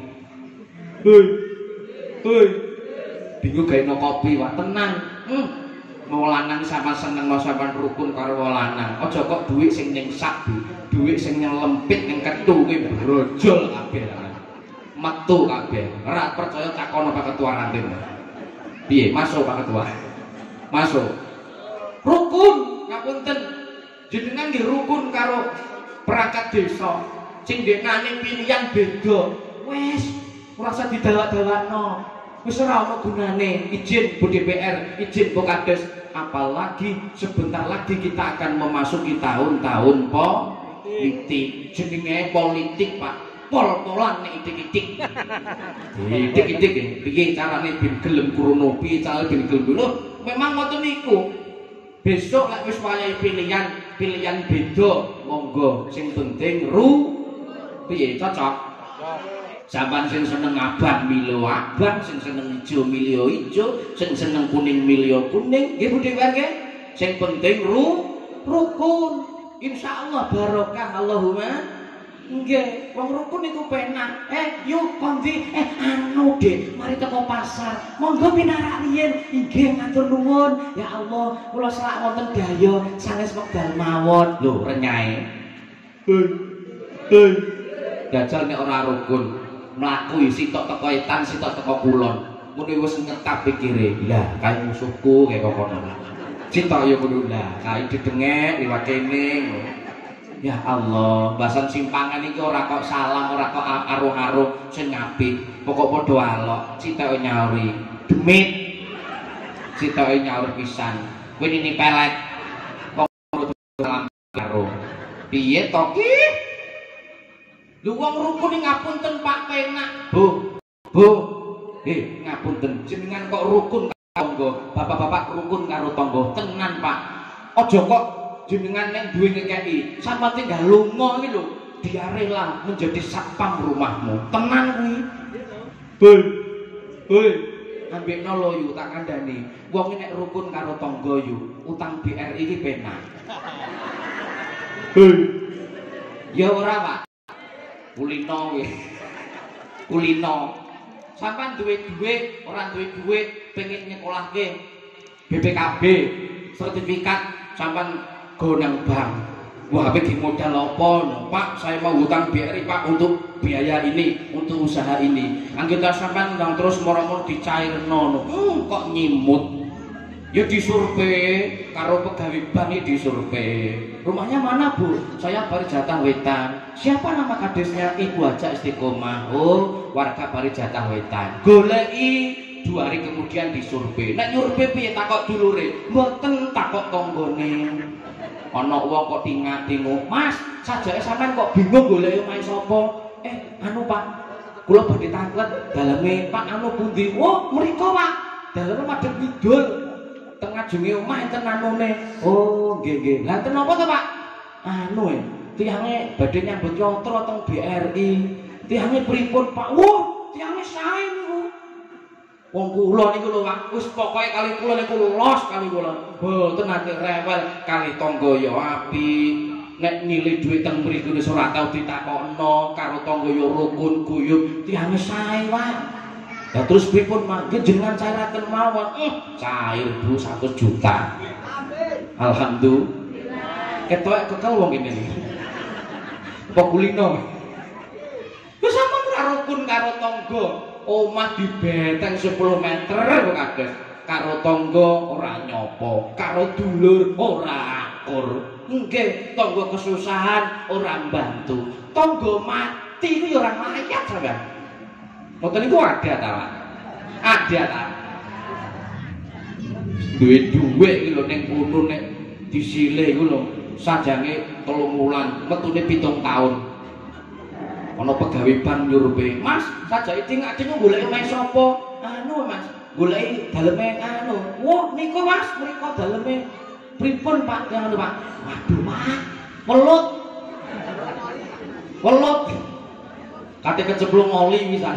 Hei. Bingung gaeno kopi wae tenan. Wong lanang sampeyan seneng sampeyan rukun karo wong lanang. Aja kok dhuwit sing nyengsak, dhuwit sing nyelempit ning ketu kuwi brojol kabeh. Metu kabeh. Ora percaya takono Pak Ketua Ranting. Piye? Masuk Pak Ketua. Masuk. Rukun, ngapunten. Jenengan nggih rukun karo perangkat desa. Sing dekane pilihan beda. Wis, ora usah didawak-dawakno. Wis ora ono gunane. Izin Bu DPR, izin Bu Kades. Apalagi sebentar lagi kita akan memasuki tahun-tahun politik. Jenenge politik, Pak. Pol-polan nek itik-itik. Itik-itik piye carane ben gelem krungu, piye carane ben gelem lho. Memang ngoten niku. Besok lek wis wayahe pilihan beda, monggo sing penting piye cocok. Sampeyan sing seneng abang milo abang, sing seneng ijo milo ijo, sing seneng kuning milo kuning, nggih Bu Dewan nggih. Sing penting rukun. Insyaallah barokah Allahumma. Nggih, wong rukun iku penak. Yuk kondi, anu Dik, mari teko pasar. Monggo pinarak riyin. Nggih, matur nuwun. Ya Allah, kula selak wonten daya sanes wekdal mawon. Lho, renyae. Dajal nek ora rukun, mlaku sitok teko etan, sitok teko kulon. Muni wis ngetap pikire. Lah, kae musuhku kaya kono. Sitok ya kudu lah, kae didengek liwat kene. Ya Allah, bahasan simpangan iki ora kok salam, ora kok aruh-aruh sing apik. Pokok padha alok, citoke nyauri. Demit. Citoke nyaur pisan. Kowe ini pelet. Kok salam karo. Piye to ki? Lu wong rukun ngapunten Pak penak. Bu. Ngapunten jenengan kok rukun karo tangga. Bapak-bapak rukun karo tangga. Tenan Pak. Aja kok jenengan nek duwe ngekeki sampeyan tinggal lunga iki lho, dia rela menjadi satpam rumahmu. Tenang kuwi. Hei, ambekno loyo tak kandhani. Wong nek rukun karo tangga yo, utang BRI iki penak. Hei. Ya ora, Pak. Kulino kuwi. Kulino. Sampeyan duwe dhuwit, ora duwe dhuwit, pengen nyekolahke BPKB, sertifikat sampeyan gonang bank. Wah, bagi modal apa? Pak, saya mau hutang BRI Pak untuk biaya ini, untuk usaha ini. Anggota sampean ndang terus moro-moro dicairno. Kok nyimut? Ya disurvei karo pegawai bank disurvei. Rumahnya mana Bu? Saya Parijatah Wetan. Siapa nama kadesnya? Ibu aja Istiqomah. Oh, warga Parijatah Wetan. Goleki 2 hari kemudian disurvei. Nek nyurvei piye takok dulure? Mboten takok tanggane. Ana wong kok tingak-tingu, "Mas, sajake sampean kok bingung goleki omahe sapa?" Anu Pak, kula badhe tanglet daleme Pak anu pundi? Oh, mriko Pak. Daleme madhep kidul. teng ngajenge omah enten anune. Oh, nggih nggih. Lah enten napa to, Pak? Anu tiange badhe nyambut yatra teng BRI. Tiange pripun, Pak? Wah, tiange sae niku. Wong kula niku lho, Pak, wis pokoke kali kula niku los kali kula. Mboten nate rewel kali tangga ya apik. Nek nilai duit teng mriku wis ora tau ditakokno, karo tangga ya rukun guyub, tiange sae, Pak. Lah terus pripun mangke jenengan cairaken mawon? Cair Bu 100 juta. Amin. Alhamdulillah. Ketok kekel wong kene iki. Apa kulino? Wis sampean ora rukun karo tangga. Omah dibeteng 10 meter kok kados karo tangga ora nyopo, karo dulur ora akur. Nggih, tangga kesusahan ora mbantu. Tangga mati kuwi ora mayat sampean. Mboten niku ada ta, Pak? Ada ta? Duwe dhuwit iki lho ning kono nek disilih iku lho sajange 3 wulan, metune 7 taun. Ana pegawe ban nyurupe, Mas, sajake ding-ding goleki omahe sapa? Anu, Mas, goleki daleme anu. Wah, niku Mas, mriko daleme pripun, Pak? Anu, Pak. Waduh, Pak. Welut. Welut. Kate kecemplung oli pisan.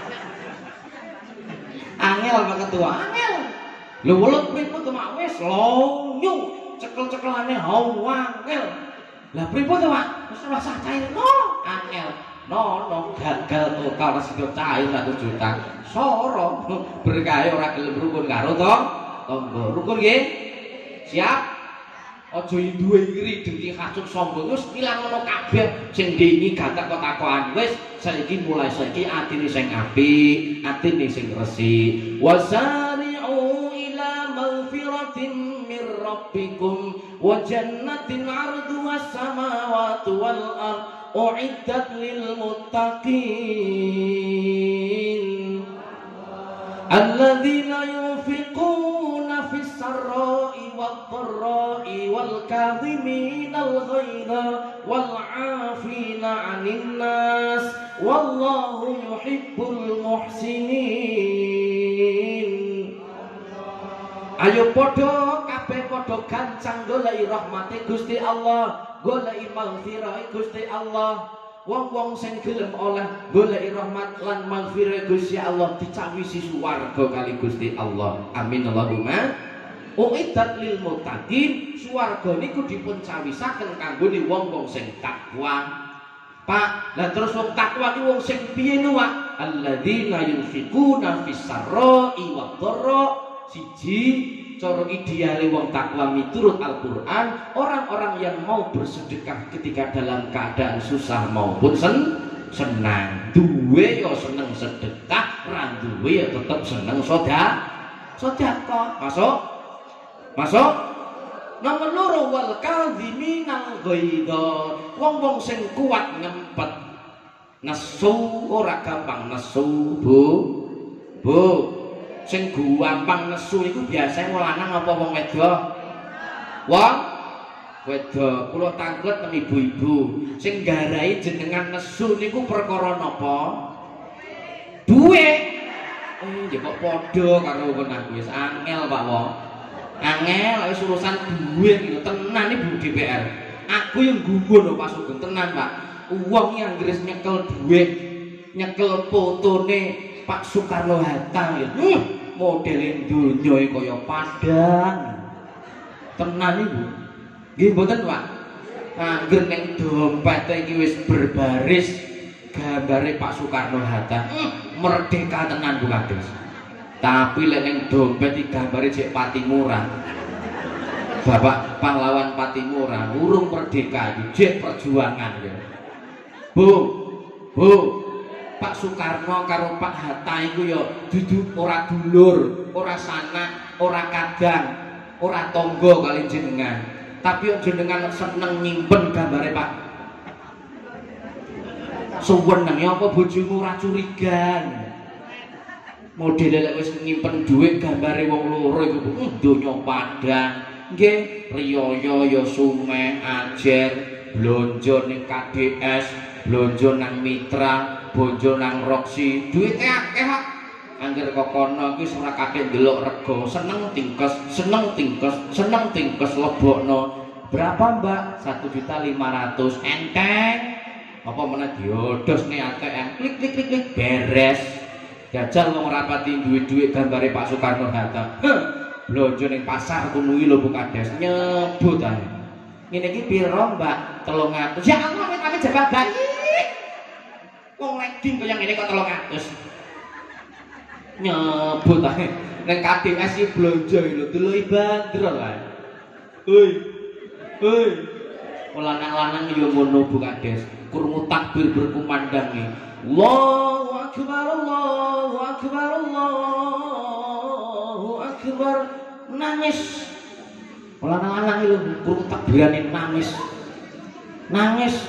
Angel Pak Ketua, angel. Lho welut pripun to, Mak? Wis lonyu, cekel-cekelane angel. Lah pripun to, Pak? Wis rasa cair. No, angel. No, gagal total resiko cair 100 juta. Soro berkahe ora gelem rukun karo tangga. Rukun nggih? Siap? Aja duwe iri dengki hasud sombong wis ilang ngono kabeh. Sing ndingi gatek kok takokan. Wis saiki mulai saiki atine sing apik, atine sing resik. Wasari'u ila maghfiratin mir rabbikum wa jannatin 'arduhas samawati wal ardh u'iddat lil muttaqin alladzina yunfiquna fis sarra'i wad dharra'i wal kadhiminal ghaidha wal 'afina 'anil nas wallahu yuhibbul muhsinin. Ayo padha kabeh padha gancang goleki rahmate Gusti Allah, goleki maghfirah Gusti Allah. Wong-wong sing gelem oleh goleki rahmat lan maghfirah Gusti Allah dicawisi swarga kali Gusti Allah. Amin Allahumma. Uiddat lil muttaqin, swarga niku dipun cawisaken kanggo wong-wong sing takwa. Pak, lah terus wong takwa ki wong sing piye nu, Pak? Alladzina yunfiquna fis sarra'i wad dharra. Siji, cara ideale wong takwa miturut Al-Qur'an, orang-orang yang mau bersedekah ketika dalam keadaan susah maupun senang. Duwe ya seneng sedekah, ra duwe ya tetep seneng sedekah. Masuk? Nomor loro wal kadhiminal ghaidha. Wong-wong sing kuat ngempet. Nesu ora gampang nesu, Bu. Sing gampang nesu iku biasane wong lanang apa wong wedok? Wong wedok. Kula tanglet nang ibu-ibu. Sing nggarai jenengan nesu niku perkara napa? Duwe. Ya kok padha karo wewenang wis angel Pak wong. Angel wis urusan duit iki tenan iki Bu DPR. Aku yang gumun lho Pak Sugeng tenan Pak. Wong yang Inggris nyekel duit, nyekel fotone Pak Soekarno Hatta ya. Modele donya iki kaya padang. Tenan iku. Nggih mboten, Pak. Angger ning dompete iki wis berbaris gambare Pak Soekarno Hatta. Merdeka tenan Bu Kades. Tapi lek ning dompet iki gambare Jek Patimura. Bapak pahlawan Patimura urung merdeka iki Jek perjuangan ya. Bu. Pak Soekarno karo Pak Hatta iku ya dudu ora dulur, ora sanak, ora kadang, ora tangga kali jenengan. Tapi jenengan seneng nyimpen gambare Pak. Suwenenge apa bojomu ora curigan. Modele lek wis nyimpen dhuwit gambare wong loro iku donya padang. Nggih, riyaya ya sumeh, ajer, blonjo ning KDS, blonjo nang Mitra, bonjo nang Roxy, duwite akeh Pak. angger kok kono iki ora kakek ndelok rego, seneng tingkes, seneng tingkes, seneng tingkes lebokno. Berapa, Mbak? 1.500.000. Enteng. Apa meneh diodos nih ATM. Klik klik klik klik beres. Jajal wong rapati duwe dhuwit gambare Pak Soekarno Hatta. Blonjo ning pasar kuwi lho Bu Kades nyebut ae. Ngene iki piro, Mbak? 300. Ya Allah, amit jawaban. Wong legging kaya ngene kok 300. Nyebut ae nang KDS iki blonjo lho deloki bandrol ae. Hei lanang-lanang yo ngono Bu Kades krungu takbir berkumandang Allahu akbar Allahu akbar Allahu akbar nangis lanang-lanang lho krungu takbirane nangis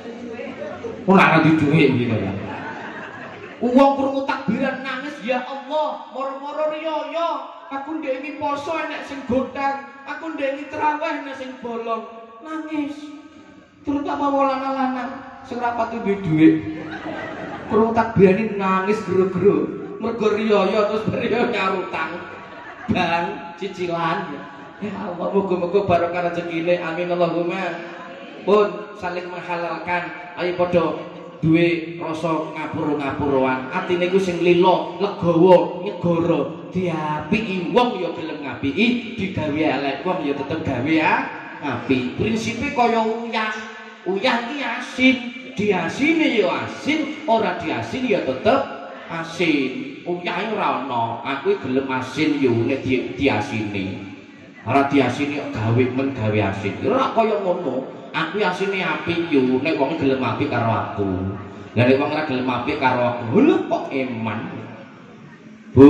ora di duwe iki kaya wong krungu takbiran nangis ya Allah moro-moro riyo aku ndek iki poso enek sing godang aku ndek iki traweh enek sing bolong nangis terutama wong lanang-lanang sing ora pati duwe dhuwit krungu takbirane nangis gero-gero mergo riyo terus riyo nyarutang bang cicilan ya Allah muga-muga barokah rezekine amin Allahumma pun saling menghalalkan ayo padha duwe rasa ngapura-ngapuruan atine ku sing lila legawa nyegara diapiki wong ya gelem ngapiki digawe elek wong ya tetep gawe apik prinsipe kaya uyah iki asin diasine ya asin ora diasin ya tetep asin uyahe ora ana aku gelem asin yo nek diasini ora diasini gawe men gawe asin ora kaya ngono aku asine apik yo nek wong gelem apik karo aku. Lah nek wong ora gelem apik karo aku, lho kok eman. Bu.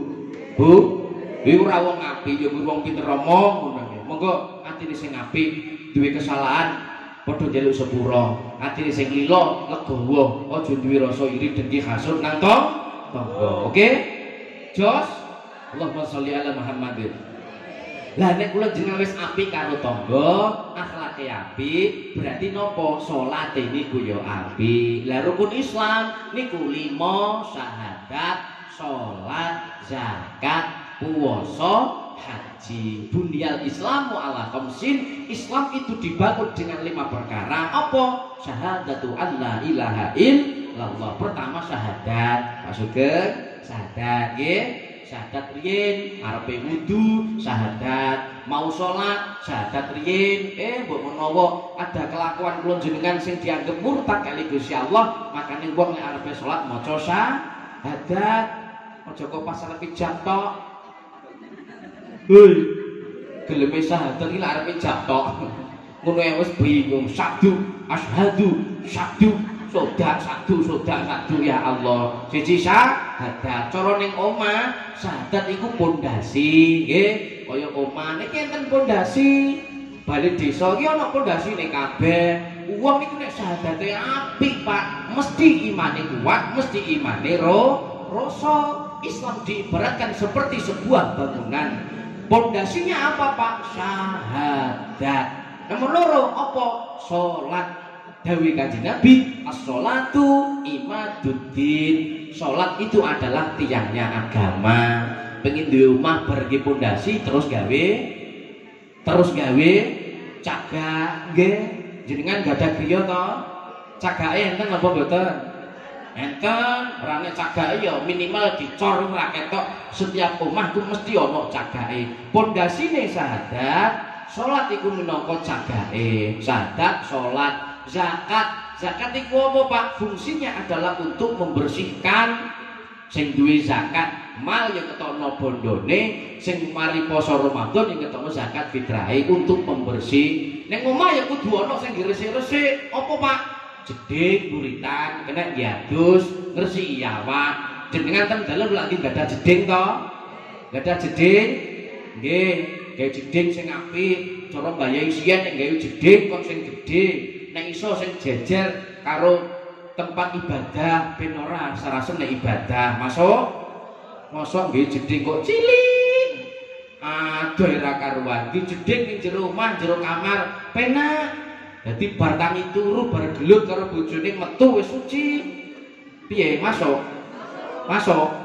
Iki ora wong apik yo wong pinter omong ngono iki. Monggo atine sing apik duwe kesalahan padha njaluk sepura. Atine sing lila legawa, aja duwe rasa iri dengki hasud nang tangga. Oke? Jos. Allahumma sholli ala Muhammadin. Lah nek kula jenengan wis apik karo tangga, akhlake apik, berarti napa? Salate niku ya apik. Lah rukun Islam niku 5 syahadat, salat, zakat, puasa, haji. Bunyal Islamu ala khamsin. Islam itu dibangun dengan 5 perkara. Apa? Syahadatu an la ilaha illallah. Pertama syahadat. Pak Sugeng, syahadat nggih. Syahadat riyin arepe wudu, syahadat mau salat, syahadat riyin mbok menawa ada kelakuan kula jenengan sing dianggep murtad kali Gusti Allah, makane wong nek arepe salat maca syahadat, aja kok pas arepe jak tok. Hei, geleme syahadat iki arepe jak tok. Ngono ya wis bingung, syahdu, asyhadu, syahdu sodak satu ya Allah siji syahadat cara ning omah syahadat iku pondasi nggih kaya omah niki enten pondasi bali desa iki ana pondasine kabeh wong iku nek syahadate apik Pak mesti imane kuat mesti imane rasa Islam diibaratkan seperti sebuah bangunan pondasinya apa Pak syahadat nomor loro apa salat Dawi Kanjeng Nabi, as-sholatu imaduddin. Sholat itu adalah tiangnya agama. Pengen di rumah pergi pondasi terus gawe cagak nggih. Jenengan gak ada griya to? Cagake enten apa mboten? Enten, rane cagake ya minimal dicor ora ketok. Setiap omah ku mesti ana cagake. Pondasine syahadat, sholat iku minangka cagake. Syahadat, sholat zakat itu apa Pak? Fungsinya adalah untuk membersihkan sing duwe zakat mal yang ketokno bondone sing mari poso Ramadan yang ketokno zakat fitrahe untuk membersih ning omah ya kudu ana sing diresik-resik apa Pak? Jeding buritan kena diadus ngresiki awak jenengan ten dalem lagi gak ada jeding to? Gak ada jeding nggih gawe jeding sing apik cara mbayahi siyen nek gawe jeding kok sing gedhe nek iso sing jejer karo tempat ibadah ben ora sarasem nek ibadah masuk nggih jeding kok cilik aduh ora karuan iki jeding ning jero omah jero kamar penak dadi bar tangi turu bar gelut karo bojone metu wis suci piye masuk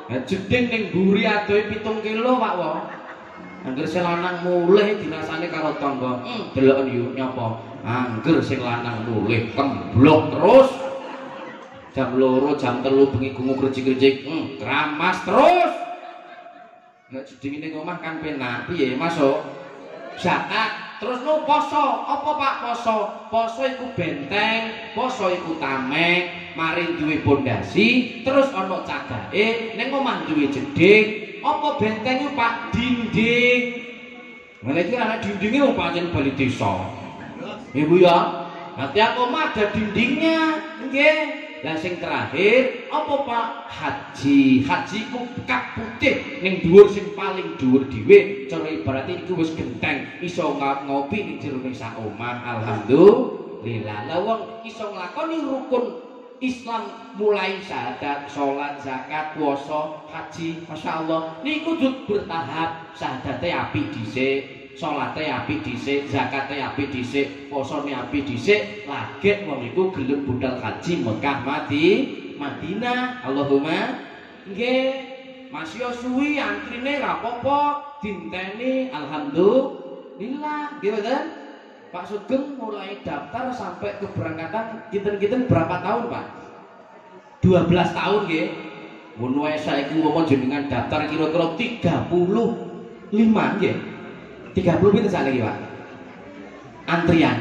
Jeding ning mburi adohe 7 kilo Pak wo. Angger sing lanang mulih dirasani karo tangga. Deloken yo nyapa. Angger sing lanang mulih kemblok terus. Jam 2, jam 3 bengi gungu krejik-krejik. Kramas terus. Nek jeding ning omah kan penak. Piye masuk? Zakat. Terus no poso. Apa Pak poso? Poso iku benteng, poso iku tameng, mari duwe pondasi, terus ana cagake ning omah duwe jeding. Apa benteng itu Pak? Dinding. Mana itu anak dindingnya wong pancen bali desa. Ibu ya. Nanti aku mah ada dindingnya, nggih. Lah sing terakhir apa Pak? Haji. Haji ku kap putih ning dhuwur sing paling dhuwur dhewe. Cara ibarat iku wis genteng, iso ngopi ning jero sak omah. Alhamdulillah. Lah wong iso nglakoni rukun Islam mulai syahadat, sholat, zakat, puasa, haji, masya Allah. Ini kudu bertahap. Syahadatnya api dhisik, sholatnya api dhisik, zakatnya api dhisik, puasanya api dhisik. Lagi wong iku gelem budal haji Mekah Madinah. Allahumma nggih. Masih suwi antrine ra apa-apa, dinteni alhamdulillah. Nggih mboten? Pak Sugeng mulai daftar sampai keberangkatan kinten-kinten berapa tahun Pak? 12 tahun nggih. Mun wae saiki umpama jenengan daftar kira-kira 35 nggih. 30 pinten sakniki Pak? Antrian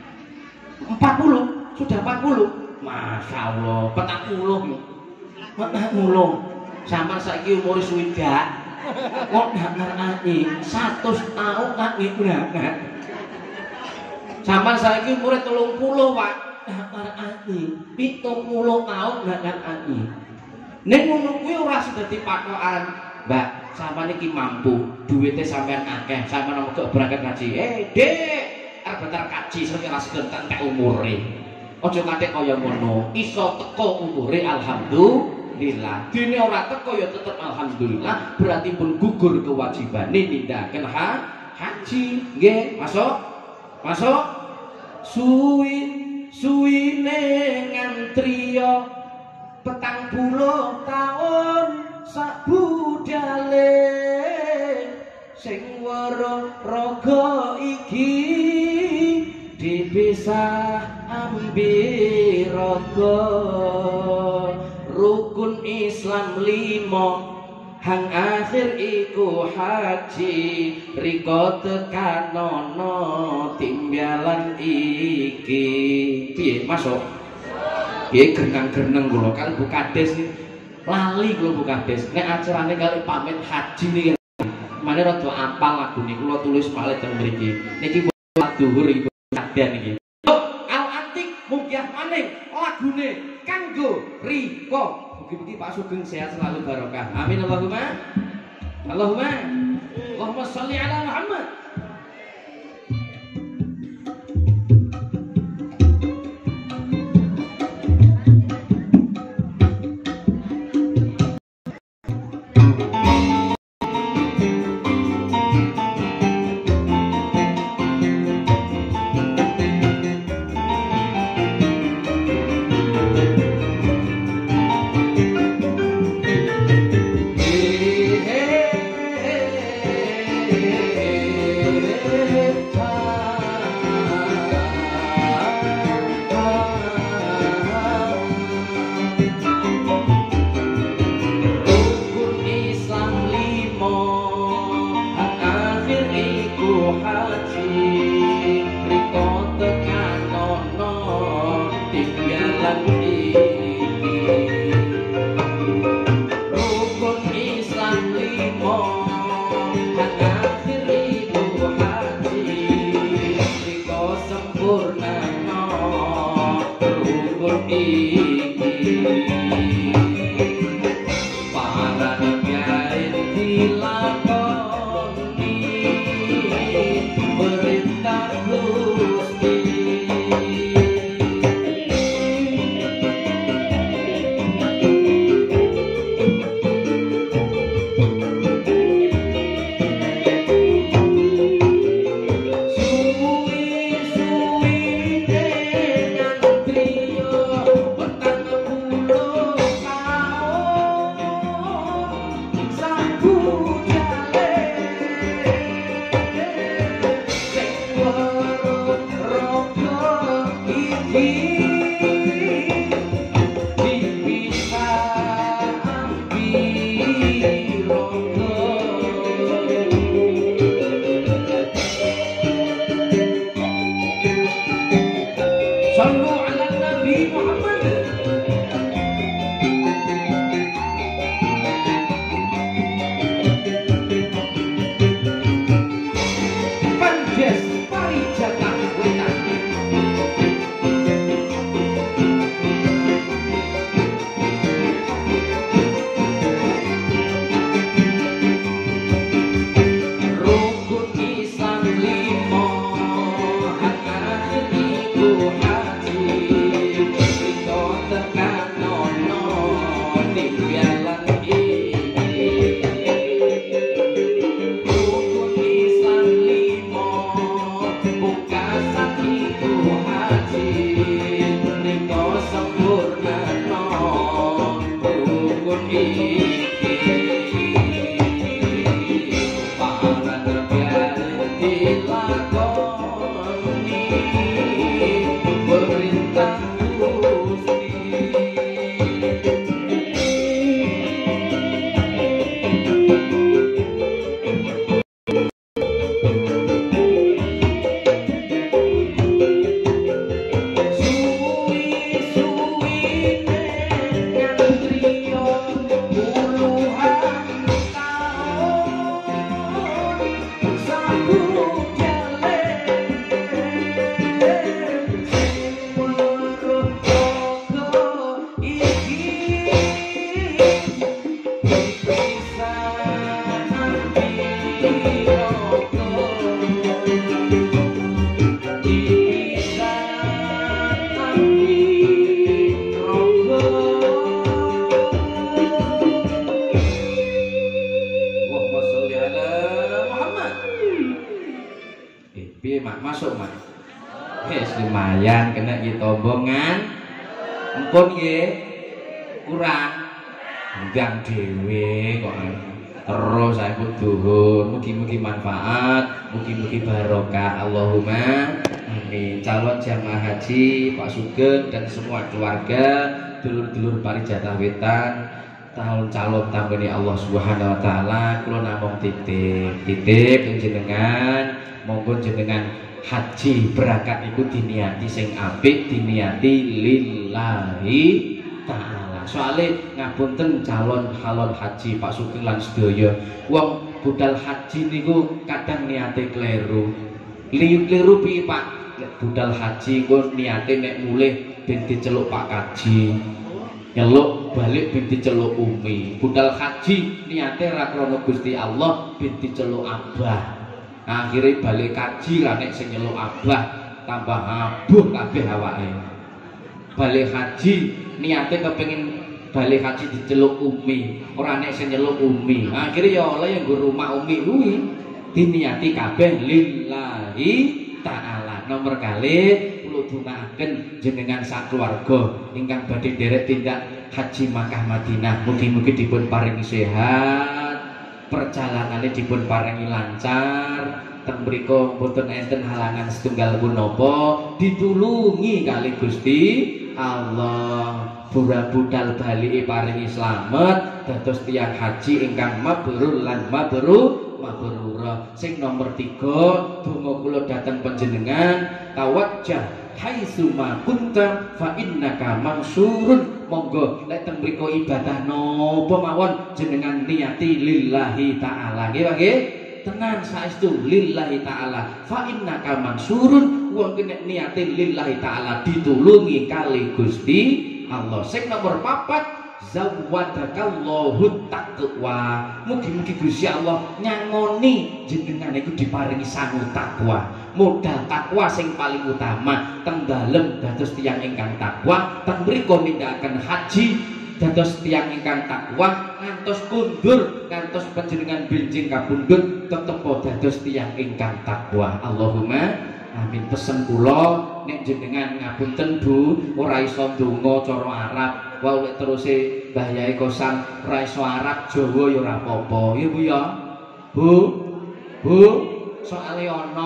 40, sudah 40. Masya Allah, 40. 40. Sampeyan saiki umur swidak. Kok ndak ngerti 100 tahun tak nggih. Sampai saiki umure 30 Pak. Ngarani 70 tahun ngarani. Ning ngono kuwi ora dadi patokan. Mbak, sampeyan iki mampu, duwite sampean akeh, sampean mau berangkat haji. Dik, arep daftar haji sing ora sida entek umure. Aja kathek kaya ngono. Iso teko umure alhamdulillah. Dene ora teko ya tetep alhamdulillah, berarti pun gugur kewajibane nindakaken haji. Nggih, masuk suwine ngantriya 40 taun sak budale sing weruh raga iki dipisah ambiraga rukun Islam 5 hang akhir iku haji riko tekanono timbalan iki. Piye masuk? Piye gernang-gerneng kula kan Bu Kades lali kula Bu Kades. Nek acarane kali pamit haji niki mane rada apal lagune kula tulis malih teng mriki. Niki dhuwur iki sadan iki. Al Antik munggah maning lagune kanggo riko. Mugi-mugi Pak Sugeng sehat selalu barokah. Amin Allahumma. Allahumma sholli ala Muhammad. Masuk mak, lumayan kena ditombongan, empun ye, kurang, gang dewe kok. Terus saya pun duhur, mugi-mugi manfaat, mugi-mugi barokah, Allahumma amin. Calon jamaah haji Pak Sugeng dan semua keluarga, dulur-dulur Parijatah Wetan, calon tambani Allah Subhanahu Wa Taala, kula namung titip jenengan, monggo jenengan haji berangkat iku diniati sing apik, diniati lillahi ta'ala. Soale ngapunten calon haji Pak Sugeng lan sedaya, wong budal haji niku kadang niate kleru. Kleru piye Pak? Budal haji ku niate nek mulih ben diceluk Pak Kaji, nyeluk balik ben diceluk Umi. Budal haji niate ra krana Gusti Allah ben diceluk Abah. Akhirnya balik kaji lah nek sing nyeluk abah tambah abuh kabeh awake. Balik haji niate kepengin balik haji diceluk umi, ora nek sing nyeluk umi. Akhirnya ya Allah yang nggo rumah umi kuwi diniati kabeh lillahi ta'ala. Nomor kali kula dongaaken jenengan sak keluarga ingkang badhe nderek tindak haji Makkah Madinah, mugi-mugi dipun paringi sehat, perjalanannya dipun paringi lancar, teng mriku mboten enten halangan setunggal punapa, ditulungi kali Gusti Allah. Pura budal bali paringi slamet dados tiyang haji ingkang mabrur lan mabrura. Sing nomor 3 donga kula dhateng panjenengan, tawajjah haitsuma kunta fa innaka mansurun. Monggo lek teng mriku ibadah napa mawon jenengan niati lillahi ta'ala. Nggih nggih, tenan saestu lillahi ta'ala. Fa innaka mansurun, wong nek niati lillahi ta'ala ditulungi kali Gusti Allah. Sing nomor 4, zawwadakallahu taqwa. Mugi-mugi Gusti Allah nyangoni jenengan iku diparingi sangu takwa. Modal takwa sing paling utama teng dalem dados tiyang ingkang takwa, teng mriku nindakaken haji dados tiyang ingkang takwa, ngantos kundur ngantos panjenengan benjing kapundhut tetep dados tiyang ingkang takwa. Allahumma amin. Pesen kula nek jenengan ngapunten Bu ora iso ndonga cara Arab, wae lek teruse Mbah Yai Kosang ora iso Arab Jawa ya ora apa-apa ya Bu ya. Bu soale ana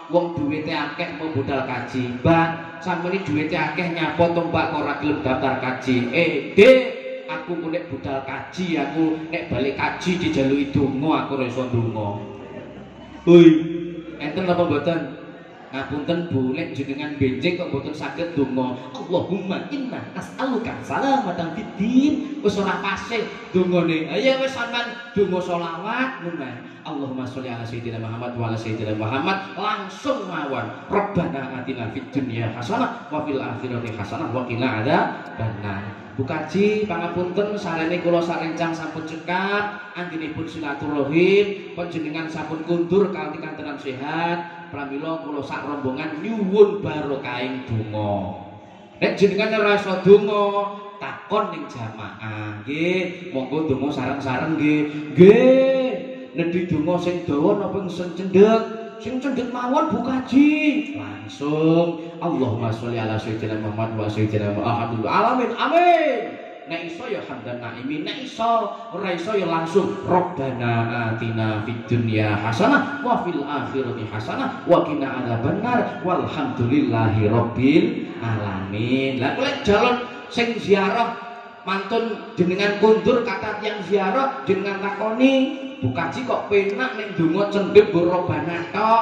wong duwite akeh mau budal kaji. Mbak, sampeyan duwite akeh nyapa tombak ora gelem daftar kaji. Dek, aku nek budal kaji, aku nek balik kaji dijaluki donga, aku ora iso ndonga. Hoi, enten apa mboten? Ngapunten Bu, nek jenengan benjing kok mboten saged donga. Allahumma inna nas'aluka salamatan fid din. Wis ora fasih dongane. Ayo wis sampean donga selawat ngono. Allahumma sholli ala sayyidina Muhammad wa ala sayyidina Muhammad, langsung mawon. Rabbana atina fid dunya hasanah wa fil akhirati hasanah wa qina adzabannar. Bu Kaji, pangapunten sarene kula sarencang sampun cekap anggenipun silaturahim, panjenengan sampun kundur kanthi kantenan sehat. Pramila kula sak rombongan nyuwun barokahing donga. Nek jenengan ora iso donga, takon ning jamaah. Nggih, monggo donga sareng-sareng nggih. Nggih. Nedhi donga sing dawa napa sing cendhek? Sing cendhek mawon Bu Kaji. Langsung Allahumma sholli ala sayyidina Muhammad wa sayyidina Muhammad alamin. Amin. Nek iso ya hamdan naimin, nek iso ora iso ya langsung Rabbana atina fid dunya hasanah wa fil akhirati hasanah wa qina adzabannar walhamdulillahi rabbil alamin. Lah kolek jalon sing ziarah mantun jenengan kundur kata yang ziarah jenengan takoni, Bu Kaji kok penak ning donga cendhek nggo Rabbana tok.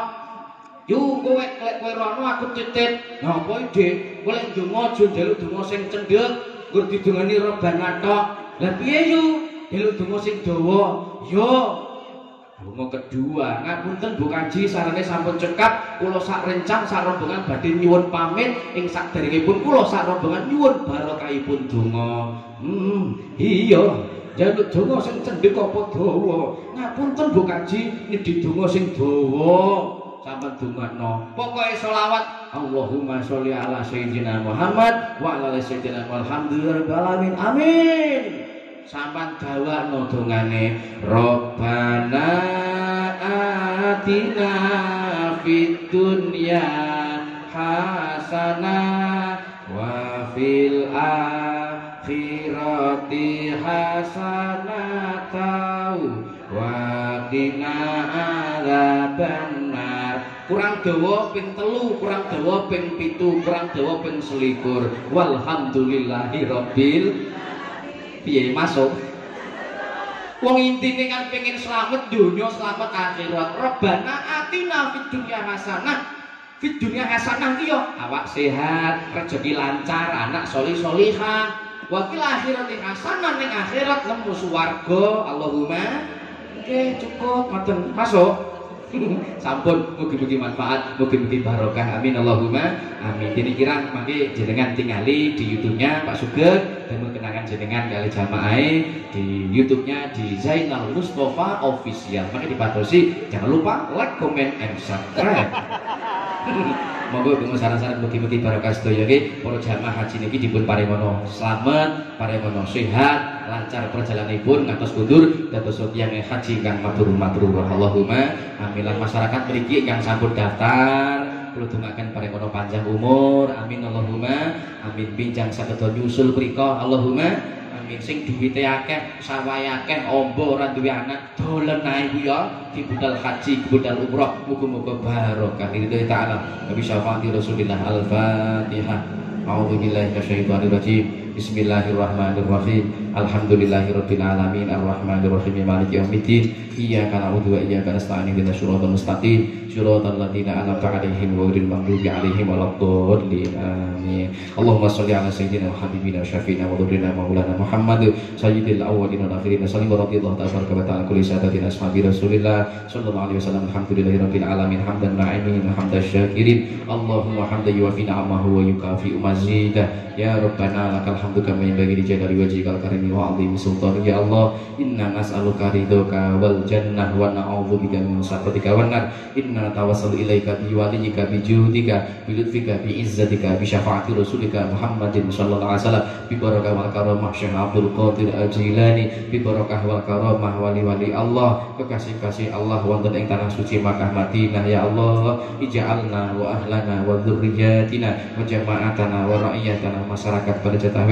Yu kowe lek kowe rono aku titip. Napa Dik? Kowe lek donga aja njaluk donga sing cendhek. Gur didongani Rabbana tok. Lah piye yu? Njaluk donga sing dawa. Yo. Donga kedua, ngapunten Bu Kaji sarane sampun cekap, kula sak rencang sak rombongan badhe nyuwun pamit ing sakderengipun kula sak rombongan nyuwun barokahipun donga. Iya. Njaluk donga sing cendhek apa dawa. Ngapunten Bu Kaji, nedhi donga sing dawa. Sampeyan dongakno. Pokoke selawat Allahumma sholli ala sayyidina Muhammad wa ala sayyidina Muhammadin alamin. Amin. Sampeyan dawakno dongane Rabbana atina fid dunya hasanah wa fil akhirati hasanah wa qina adzabannar. Kurang dawa ping 3, kurang dawa ping 7, kurang dawa ping 21. Walhamdulillahi rabbil piye masuk. Wong intine kan pengen selamat dunya, selamat akhirat. Rabbana atina fid dunya hasanah. Fid dunya hasanah ki yo awak sehat, rezeki lancar, anak solih-solihah. Wa fil akhirati hasanah, ning akhirat nemu swarga. Allahumma. Oke, cukup ngoten. Masuk. Sampun, mugi-mugi manfaat, mugi-mugi barokah. Amin Allahumma amin. Kira-kira mangke jenengan tingali di YouTube-nya Pak Sugeng dan kenangan jenengan kali jamaah di YouTube-nya di Zainal Mustafa Official. Maka dipatosi, jangan lupa like, comment, and subscribe. Monggo tunggu saran-saran mugi-mugi barokah sedaya nggih. Para jamaah haji niki dipun paringono slamet, paringono sehat, lancar perjalananipun ngantos kundur dados tiyang haji ingkang mabrur. Allahumma amin. Lan masyarakat mriki ingkang sampun daftar kula dongaken paringono panjang umur. Amin Allahumma amin. Pinjang saged nyusul mriko. Allahumma amin. Sing duwite akeh, sawahe akeh, ombo ora duwe anak, dolen ae ku ya dibudal haji, dibudal umroh. Muga-muga barokah lillahi ta'ala. Nabi syafaati Rasulillah. Al-Fatihah. A'udzubillahi minasyaitonir rajim. Bismillahirrahmanirrahim. Alhamdulillahirabbil alamin arrahmanirrahim maliki yaumiddin. Iyyaka na'budu wa iyyaka nasta'in ihdinas siratal mustaqim siratal ladzina an'amta 'alaihim ghairil maghdubi 'alaihim waladdallin. Amin. Allahumma shalli 'ala sayyidina wa habibina wa syafiina wa dhurrina maulana Muhammad sayyidil awwalin wal akhirin. Sallallahu radhiyallahu ta'ala kulli sadatina ashabi Rasulillah sallallahu alaihi wasallam. Alhamdulillahirabbil alamin hamdan na'imin hamdan syakirin. Allahumma hamdan yuwafi ni'amahu wa yukafi mazidah. Ya Rabbana lakal hamdu kama yanbaghi li jalali wajhikal karim wa 'azimi sultanik. Ya Allah, inna nas'aluka ridhoka wal jannah wa na'udzubika min sakhatika wan nar. Inna tawassalu ilaika bi waliyika bi judika bi lutfika bi izzatika bi syafaati rasulika Muhammadin sallallahu alaihi wasallam bi barakah wal karamah Syekh Abdul Qadir Al-Jilani bi barakah wal karamah wali-wali Allah, kekasih-kasih Allah wonten ing tanah suci Makkah Madinah. Ya Allah, ij'alna wa ahlana wa dzurriyyatina wa jama'atana wa ra'iyatana masyarakat pada jatah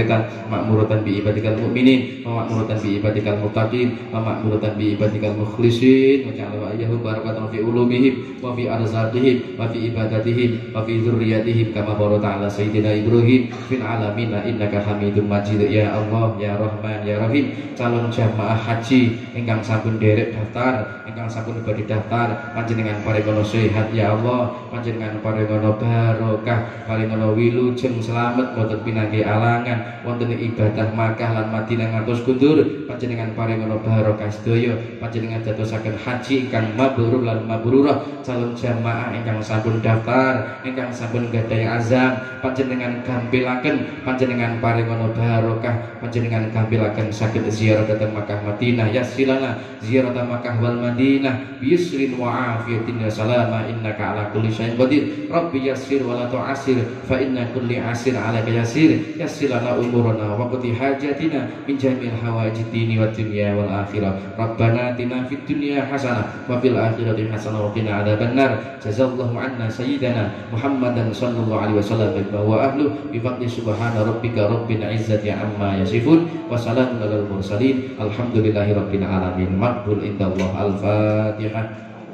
Wetan, makmuratan bi ibadikal mu'minin, makmuratan bi ibadikal muttaqin, makmuratan bi ibadikal mukhlisin, wa ja'ala ayyahu barakatan fi ulumihim wa fi arzaqihim wa fi ibadatihim wa fi dzurriyyatihim kama barakta ala sayyidina Ibrahim fil alamin innaka Hamidum Majid. Ya Allah, ya Rahman, ya Rahim. Calon jamaah haji ingkang sampun derek daftar, ingkang sampun badhe daftar, panjenengan paringono sehat ya Allah, panjenengan paringono barokah, paringono wilujeng slamet boten pinangge alangan wonten ibadah Makkah lan Madinah ngantos kundur, panjenengan paringono barokah sedaya, panjenengan dadosaken haji ingkang mabrur lan mabrurah. Calon jamaah ingkang sampun daftar, ingkang sampun gadhahi azam, panjenengan gampilaken, panjenengan paringono barokah, panjenengan gampilaken saged ziarah dhateng Makkah Madinah. Yasilana ziarah Makkah wal Madinah bisrin wa afiyatin ya salama innaka ala kulli syai'in qadir. Rabbi yassir wa la tu'assir fa inna kulli asir alaka yasir. Yassilana umurana wa qdi hajatina min jamil hawaijid dini wad dunya wal akhirah. Rabbana atina fid dunya hasanah wa fil akhirati hasanah wa qina adzabannar. Jazallahu anna sayyidana Muhammadan sallallahu alaihi wasallam wa ahlu bi fadli subhana rabbika rabbil izzati amma yasifun wa salamun alal mursalin alhamdulillahi rabbil alamin. Maqbul indallah. Al-Fatihah.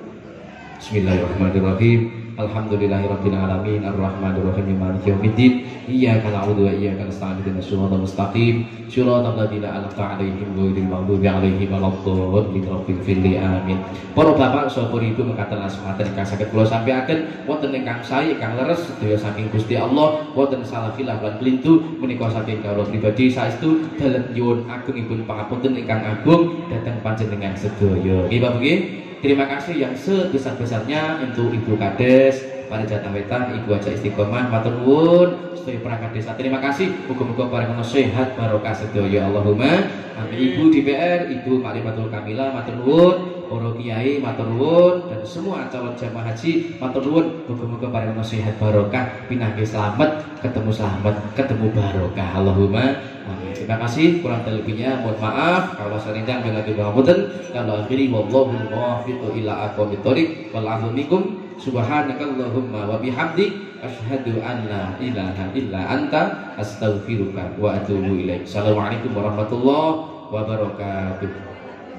Bismillahirrahmanirrahim. Alhamdulillahirabbil alamin arrahmanir rahim maliki yaumiddin iyyaka na'budu wa iyyaka nasta'in ihdinas siratal mustaqim siratal ladzina an'amta 'alaihim ghairil maghdubi 'alaihim waladdallin rabbil amin. Para bapak saha ibu mekaten asmaten ingkang saged kula sampaiaken wonten ingkang sae ingkang leres sedaya saking Gusti Allah, wonten salafilah lan kelintu menika saking kawula pribadi saestu dalem nyuwun agungipun pangapunten ingkang agung dhateng panjenengan sedaya. Nggih Bapak nggih. Terima kasih yang sebesar-besarnya untuk Ibu Kades, para Jatah Wetan, Ibu Haja Istiqomah, matur nuwun sedaya perangkat desa. Terima kasih, muga-muga paringono sehat barokah sedaya Allahumma amin. Ibu DPR, Ibu Makrifatul Kamila, matur nuwun, para kiai matur nuwun, dan semua calon jamaah haji matur nuwun, muga-muga paringono sehat barokah, pinangge slamet, ketemu barokah Allahumma amin. Terima kasih, kurang lebihnya mohon maaf kalau sarinjang bila kebahamutan kalau akhiri wallahu muwaffiq ila aqwamit thoriq wal afu minkum subhanakallahumma wa bihamdik asyhadu an la ilaha illa anta astaghfiruka wa atubu ilaik. Assalamualaikum warahmatullahi wabarakatuh.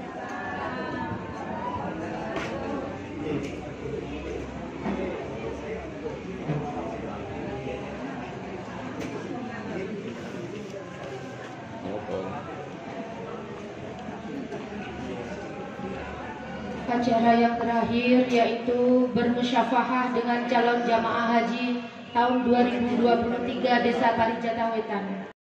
Acara yang terakhir yaitu bermusyafahah dengan calon jamaah haji tahun 2023 Desa Parijata Wetan.